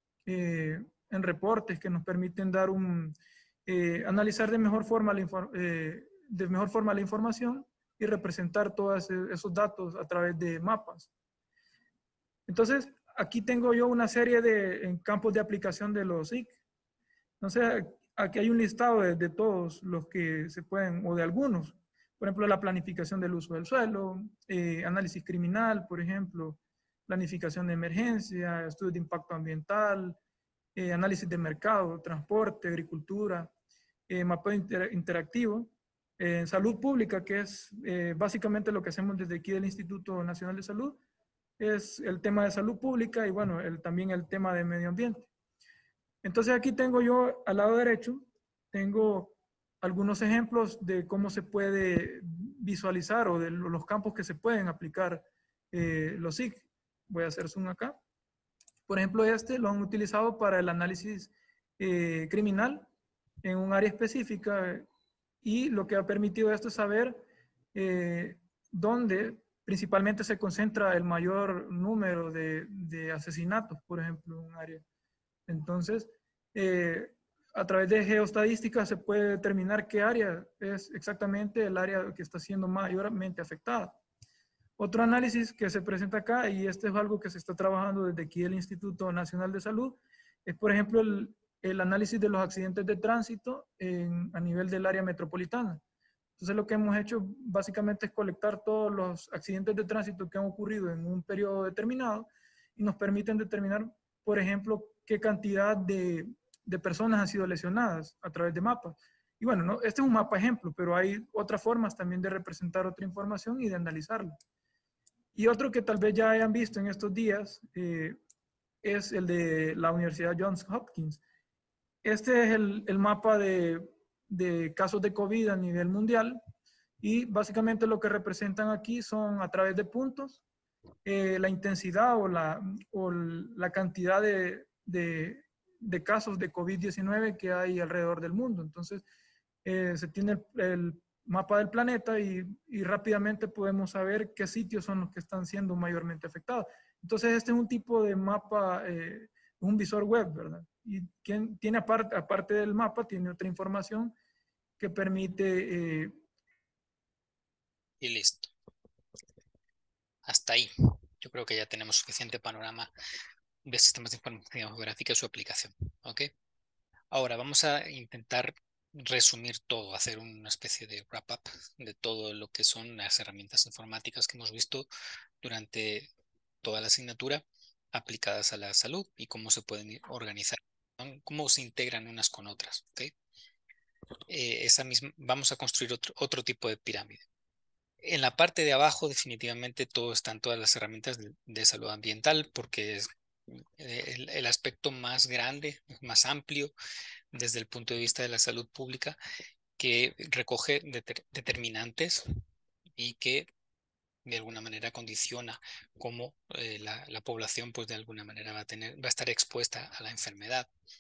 [SPEAKER 6] eh, en reportes que nos permiten dar un, eh, analizar de mejor, forma la eh, de mejor forma la información y representar todos esos datos a través de mapas. Entonces, aquí tengo yo una serie de en campos de aplicación de los S I C. Entonces, aquí hay un listado de, de todos los que se pueden, o de algunos. Por ejemplo, la planificación del uso del suelo, eh, análisis criminal, por ejemplo, planificación de emergencia, estudios de impacto ambiental, eh, análisis de mercado, transporte, agricultura, eh, mapeo inter interactivo, eh, salud pública, que es eh, básicamente lo que hacemos desde aquí del Instituto Nacional de Salud, es el tema de salud pública y bueno, el, también el tema de medio ambiente. Entonces aquí tengo yo al lado derecho, tengo algunos ejemplos de cómo se puede visualizar o de los campos que se pueden aplicar eh, los S I C. Voy a hacer zoom acá. Por ejemplo, este lo han utilizado para el análisis eh, criminal en un área específica y lo que ha permitido esto es saber eh, dónde principalmente se concentra el mayor número de, de asesinatos, por ejemplo, en un área. Entonces, eh, a través de geoestadística se puede determinar qué área es exactamente el área que está siendo mayormente afectada. Otro análisis que se presenta acá, y este es algo que se está trabajando desde aquí el Instituto Nacional de Salud, es por ejemplo el, el análisis de los accidentes de tránsito en, a nivel del área metropolitana. Entonces lo que hemos hecho básicamente es colectar todos los accidentes de tránsito que han ocurrido en un periodo determinado y nos permiten determinar, por ejemplo, qué cantidad de, de personas han sido lesionadas a través de mapas. Y bueno, ¿no? Este es un mapa ejemplo, pero hay otras formas también de representar otra información y de analizarla. Y otro que tal vez ya hayan visto en estos días eh, es el de la Universidad Johns Hopkins. Este es el, el mapa de, de casos de COVID a nivel mundial y básicamente lo que representan aquí son a través de puntos eh, la intensidad o la, o la cantidad de, de, de casos de COVID diecinueve que hay alrededor del mundo. Entonces, eh, se tiene el, el mapa del planeta y, y rápidamente podemos saber qué sitios son los que están siendo mayormente afectados. Entonces, este es un tipo de mapa, eh, un visor web, ¿verdad? Y quien tiene aparte, aparte del mapa, tiene otra información que permite... Eh...
[SPEAKER 1] Y listo. Hasta ahí. Yo creo que ya tenemos suficiente panorama de sistemas de información geográfica y su aplicación. ¿Ok? Ahora vamos a intentar resumir todo, hacer una especie de wrap-up de todo lo que son las herramientas informáticas que hemos visto durante toda la asignatura aplicadas a la salud y cómo se pueden organizar, ¿no? Cómo se integran unas con otras. ¿Okay? Eh, esa misma, vamos a construir otro, otro tipo de pirámide. En la parte de abajo definitivamente todo están todas las herramientas de, de salud ambiental porque es el, el aspecto más grande, más amplio desde el punto de vista de la salud pública, que recoge deter, determinantes y que de alguna manera condiciona cómo eh, la, la población pues de alguna manera va a tener, va a estar expuesta a la enfermedad.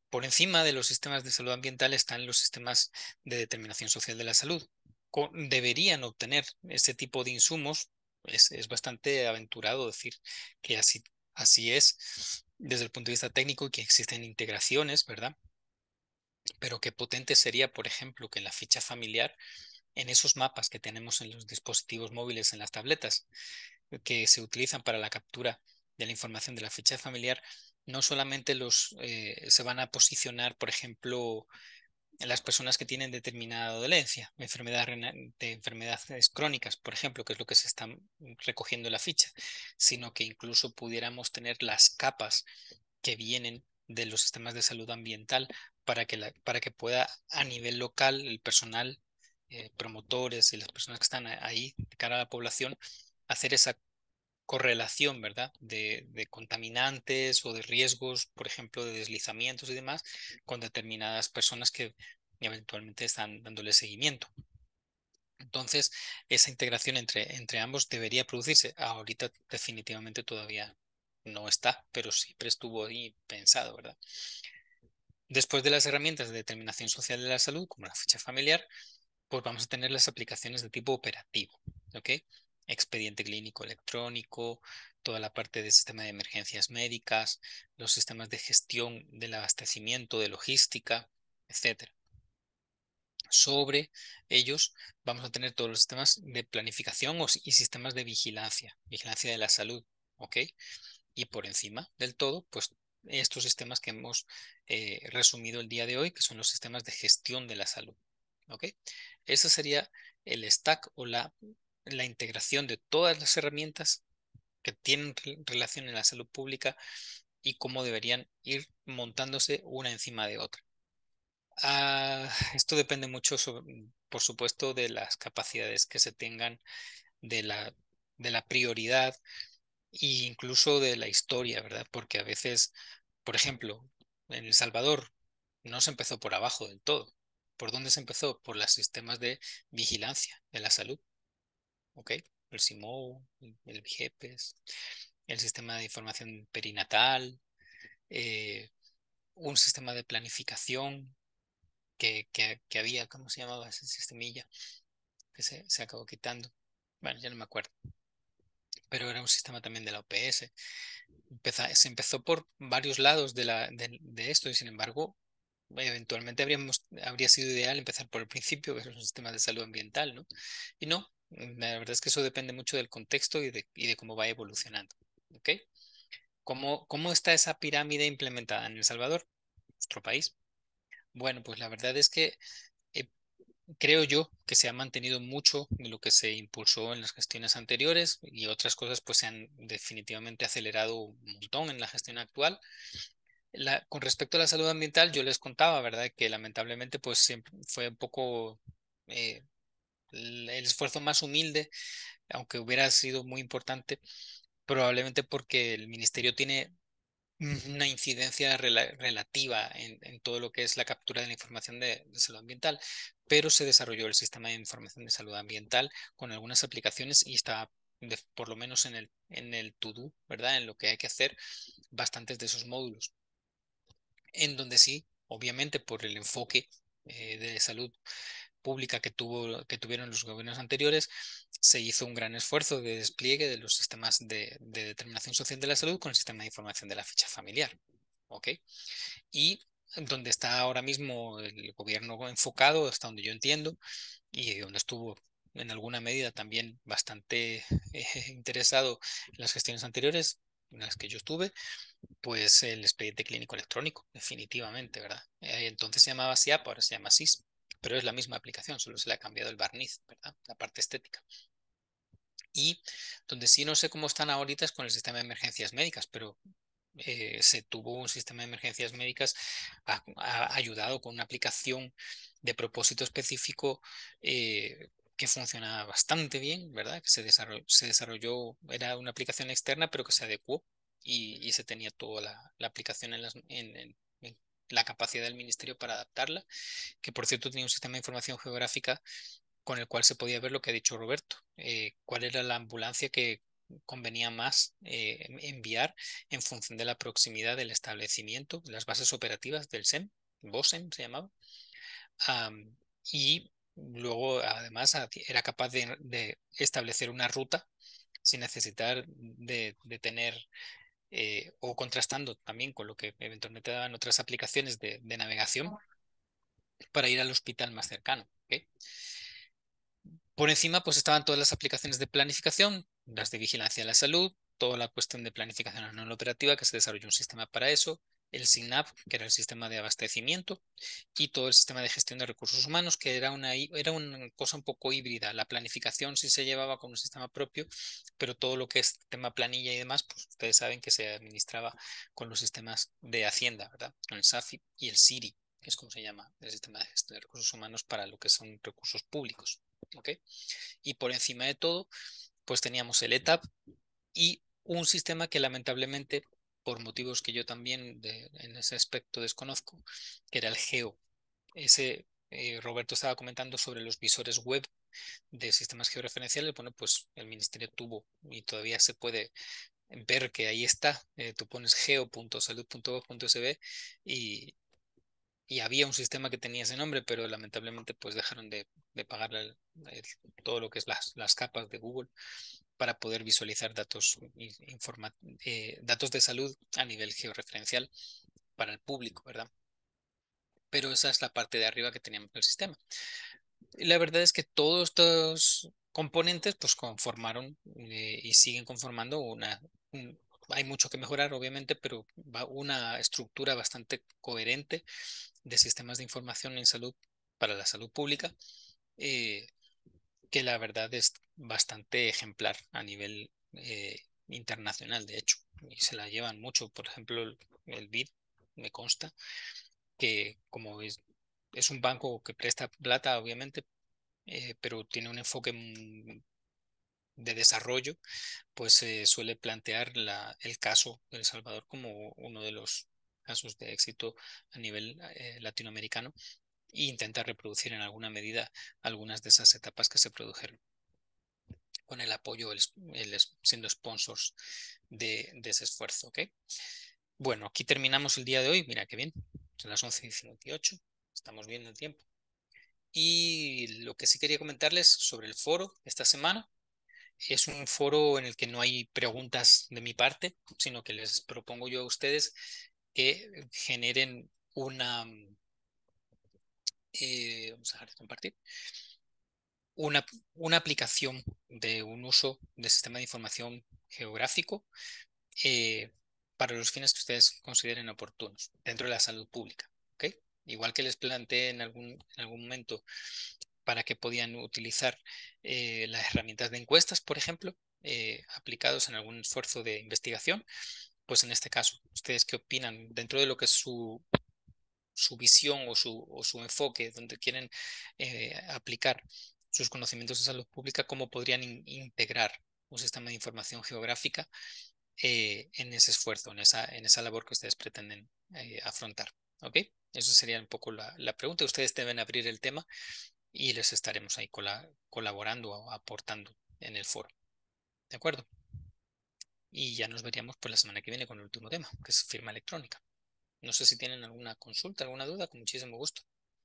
[SPEAKER 1] Por encima de los sistemas de salud ambiental están los sistemas de determinación social de la salud. Co- Deberían obtener ese tipo de insumos. Es, es bastante aventurado decir que así, así es desde el punto de vista técnico y que existen integraciones, ¿verdad? Pero qué potente sería, por ejemplo, que en la ficha familiar, en esos mapas que tenemos en los dispositivos móviles, en las tabletas, que se utilizan para la captura de la información de la ficha familiar, no solamente los eh, se van a posicionar, por ejemplo, en las personas que tienen determinada dolencia, enfermedad rena- de enfermedades crónicas, por ejemplo, que es lo que se está recogiendo en la ficha, sino que incluso pudiéramos tener las capas que vienen de los sistemas de salud ambiental para que, la, para que pueda a nivel local el personal, eh, promotores y las personas que están ahí de cara a la población, hacer esa correlación, ¿verdad? De, de contaminantes o de riesgos, por ejemplo, de deslizamientos y demás, con determinadas personas que eventualmente están dándole seguimiento. Entonces, esa integración entre, entre ambos debería producirse. Ahorita definitivamente todavía no está, pero siempre estuvo ahí pensado, ¿verdad? Después de las herramientas de determinación social de la salud, como la ficha familiar, pues vamos a tener las aplicaciones de tipo operativo, ¿ok? Expediente clínico electrónico, toda la parte del sistema de emergencias médicas, los sistemas de gestión del abastecimiento, de logística, etcétera. Sobre ellos vamos a tener todos los sistemas de planificación o- y sistemas de vigilancia, vigilancia de la salud, ¿ok? Y por encima del todo, pues estos sistemas que hemos eh, resumido el día de hoy, que son los sistemas de gestión de la salud, ¿ok? Ese sería el stack o la, la integración de todas las herramientas que tienen re- relación en la salud pública y cómo deberían ir montándose una encima de otra. Ah, esto depende mucho, sobre- por supuesto, de las capacidades que se tengan, de la, de la prioridad e incluso de la historia, ¿verdad? Porque a veces, por ejemplo, en El Salvador no se empezó por abajo del todo. ¿Por dónde se empezó? Por los sistemas de vigilancia de la salud, ¿ok? El SIMOU, el el VIGEPES, el sistema de información perinatal, eh, un sistema de planificación que, que, que había, ¿cómo se llamaba ese sistemilla? Que se, se acabó quitando. Bueno, ya no me acuerdo. Pero era un sistema también de la O P S. Empeza- se empezó por varios lados de, la, de, de esto y sin embargo, eventualmente habríamos, habría sido ideal empezar por el principio, que es un sistema de salud ambiental, ¿no? Y no, la verdad es que eso depende mucho del contexto y de, y de cómo va evolucionando. ¿Ok? ¿Cómo, cómo está esa pirámide implementada en El Salvador, nuestro país? Bueno, pues la verdad es que eh, creo yo que se ha mantenido mucho de lo que se impulsó en las gestiones anteriores y otras cosas pues se han definitivamente acelerado un montón en la gestión actual. La, con respecto a la salud ambiental, yo les contaba, ¿verdad? Que lamentablemente pues siempre fue un poco eh, el, el esfuerzo más humilde, aunque hubiera sido muy importante, probablemente porque el ministerio tiene una incidencia rela- relativa en, en todo lo que es la captura de la información de, de salud ambiental, pero se desarrolló el sistema de información de salud ambiental con algunas aplicaciones y está de- por lo menos en el, en el to-do, ¿verdad? En lo que hay que hacer, bastantes de esos módulos, en donde sí, obviamente por el enfoque eh, de salud pública que tuvo, que tuvieron los gobiernos anteriores, se hizo un gran esfuerzo de despliegue de los sistemas de, de determinación social de la salud con el sistema de información de la ficha familiar. ¿Ok? Y donde está ahora mismo el gobierno enfocado, hasta donde yo entiendo, y donde estuvo en alguna medida también bastante eh, interesado en las gestiones anteriores, en las que yo estuve, pues el expediente clínico electrónico, definitivamente, ¿verdad? Eh, entonces se llamaba SIAP, ahora se llama S I S, pero es la misma aplicación, solo se le ha cambiado el barniz, ¿verdad? La parte estética. Y donde sí no sé cómo están ahorita es con el sistema de emergencias médicas, pero eh, se tuvo un sistema de emergencias médicas ha, ha ayudado con una aplicación de propósito específico eh, que funciona bastante bien, ¿verdad? Que se desarrolló, se desarrolló, era una aplicación externa, pero que se adecuó y, y se tenía toda la, la aplicación en, las, en, en, en la capacidad del ministerio para adaptarla, que por cierto tenía un sistema de información geográfica con el cual se podía ver lo que ha dicho Roberto, eh, cuál era la ambulancia que convenía más eh, enviar en función de la proximidad del establecimiento, las bases operativas del S E M, BOSEM se llamaba. Um, y luego además era capaz de, de establecer una ruta sin necesitar de, de tener eh, o contrastando también con lo que eventualmente daban otras aplicaciones de, de navegación para ir al hospital más cercano. ¿Okay? Por encima pues estaban todas las aplicaciones de planificación, las de vigilancia de la salud, toda la cuestión de planificación anual operativa, que se desarrolló un sistema para eso, el SIGNAP, que era el sistema de abastecimiento, y todo el sistema de gestión de recursos humanos, que era una, era una cosa un poco híbrida. La planificación sí se llevaba con un sistema propio, pero todo lo que es tema planilla y demás, pues ustedes saben que se administraba con los sistemas de Hacienda, ¿verdad? Con el SAFI y el SIRI, que es como se llama el sistema de gestión de recursos humanos para lo que son recursos públicos. ¿Okay? Y por encima de todo, pues teníamos el E T A P y un sistema que lamentablemente, por motivos que yo también de, en ese aspecto desconozco, que era el GEO. Ese, eh, Roberto estaba comentando sobre los visores web de sistemas georreferenciales. Bueno, pues el ministerio tuvo y todavía se puede ver que ahí está. Eh, tú pones geo punto salud punto gov punto es be y y había un sistema que tenía ese nombre, pero lamentablemente pues dejaron de, de pagar el, el, todo lo que es las, las capas de Google para poder visualizar datos, informa, eh, datos de salud a nivel georreferencial para el público, ¿verdad? Pero esa es la parte de arriba que teníamos del sistema. Y la verdad es que todos estos componentes pues conformaron eh, y siguen conformando una... Un, hay mucho que mejorar, obviamente, pero va una estructura bastante coherente de sistemas de información en salud para la salud pública, eh, que la verdad es bastante ejemplar a nivel eh, internacional, de hecho, y se la llevan mucho. Por ejemplo, el, el B I D, me consta, que como es, es un banco que presta plata, obviamente, eh, pero tiene un enfoque de desarrollo, pues se eh, suele plantear la, el caso de El Salvador como uno de los casos de éxito a nivel eh, latinoamericano e intenta reproducir en alguna medida algunas de esas etapas que se produjeron con el apoyo, el, el, siendo sponsors de, de ese esfuerzo. ¿Okay? Bueno, aquí terminamos el día de hoy. Mira qué bien, son las once y cincuenta y ocho, estamos viendo el tiempo. Y lo que sí quería comentarles sobre el foro esta semana. Es un foro en el que no hay preguntas de mi parte, sino que les propongo yo a ustedes que generen una... Eh, vamos a dejar de compartir. Una, una aplicación de un uso de sistema de información geográfico eh, para los fines que ustedes consideren oportunos dentro de la salud pública. ¿Okay? Igual que les planteé en algún, en algún momento para que podían utilizar eh, las herramientas de encuestas, por ejemplo, eh, aplicados en algún esfuerzo de investigación, pues en este caso, ¿ustedes qué opinan dentro de lo que es su, su visión o su, o su enfoque, donde quieren eh, aplicar sus conocimientos de salud pública, cómo podrían in integrar un sistema de información geográfica eh, en ese esfuerzo, en esa, en esa labor que ustedes pretenden eh, afrontar? ¿Ok? Eso sería un poco la, la pregunta. Ustedes deben abrir el tema y les estaremos ahí col colaborando o aportando en el foro. ¿De acuerdo? Y ya nos veríamos pues la semana que viene con el último tema, que es firma electrónica. No sé si tienen alguna consulta, alguna duda, con muchísimo gusto.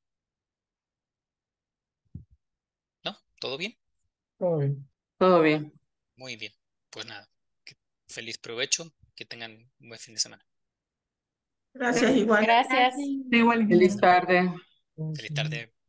[SPEAKER 1] ¿No? ¿Todo bien?
[SPEAKER 7] Todo bien. Todo bien.
[SPEAKER 1] Muy bien. Pues nada, que feliz provecho, que tengan un buen fin de semana.
[SPEAKER 8] Gracias, igual.
[SPEAKER 5] Gracias.
[SPEAKER 8] Igual.
[SPEAKER 7] Feliz tarde.
[SPEAKER 1] Feliz tarde.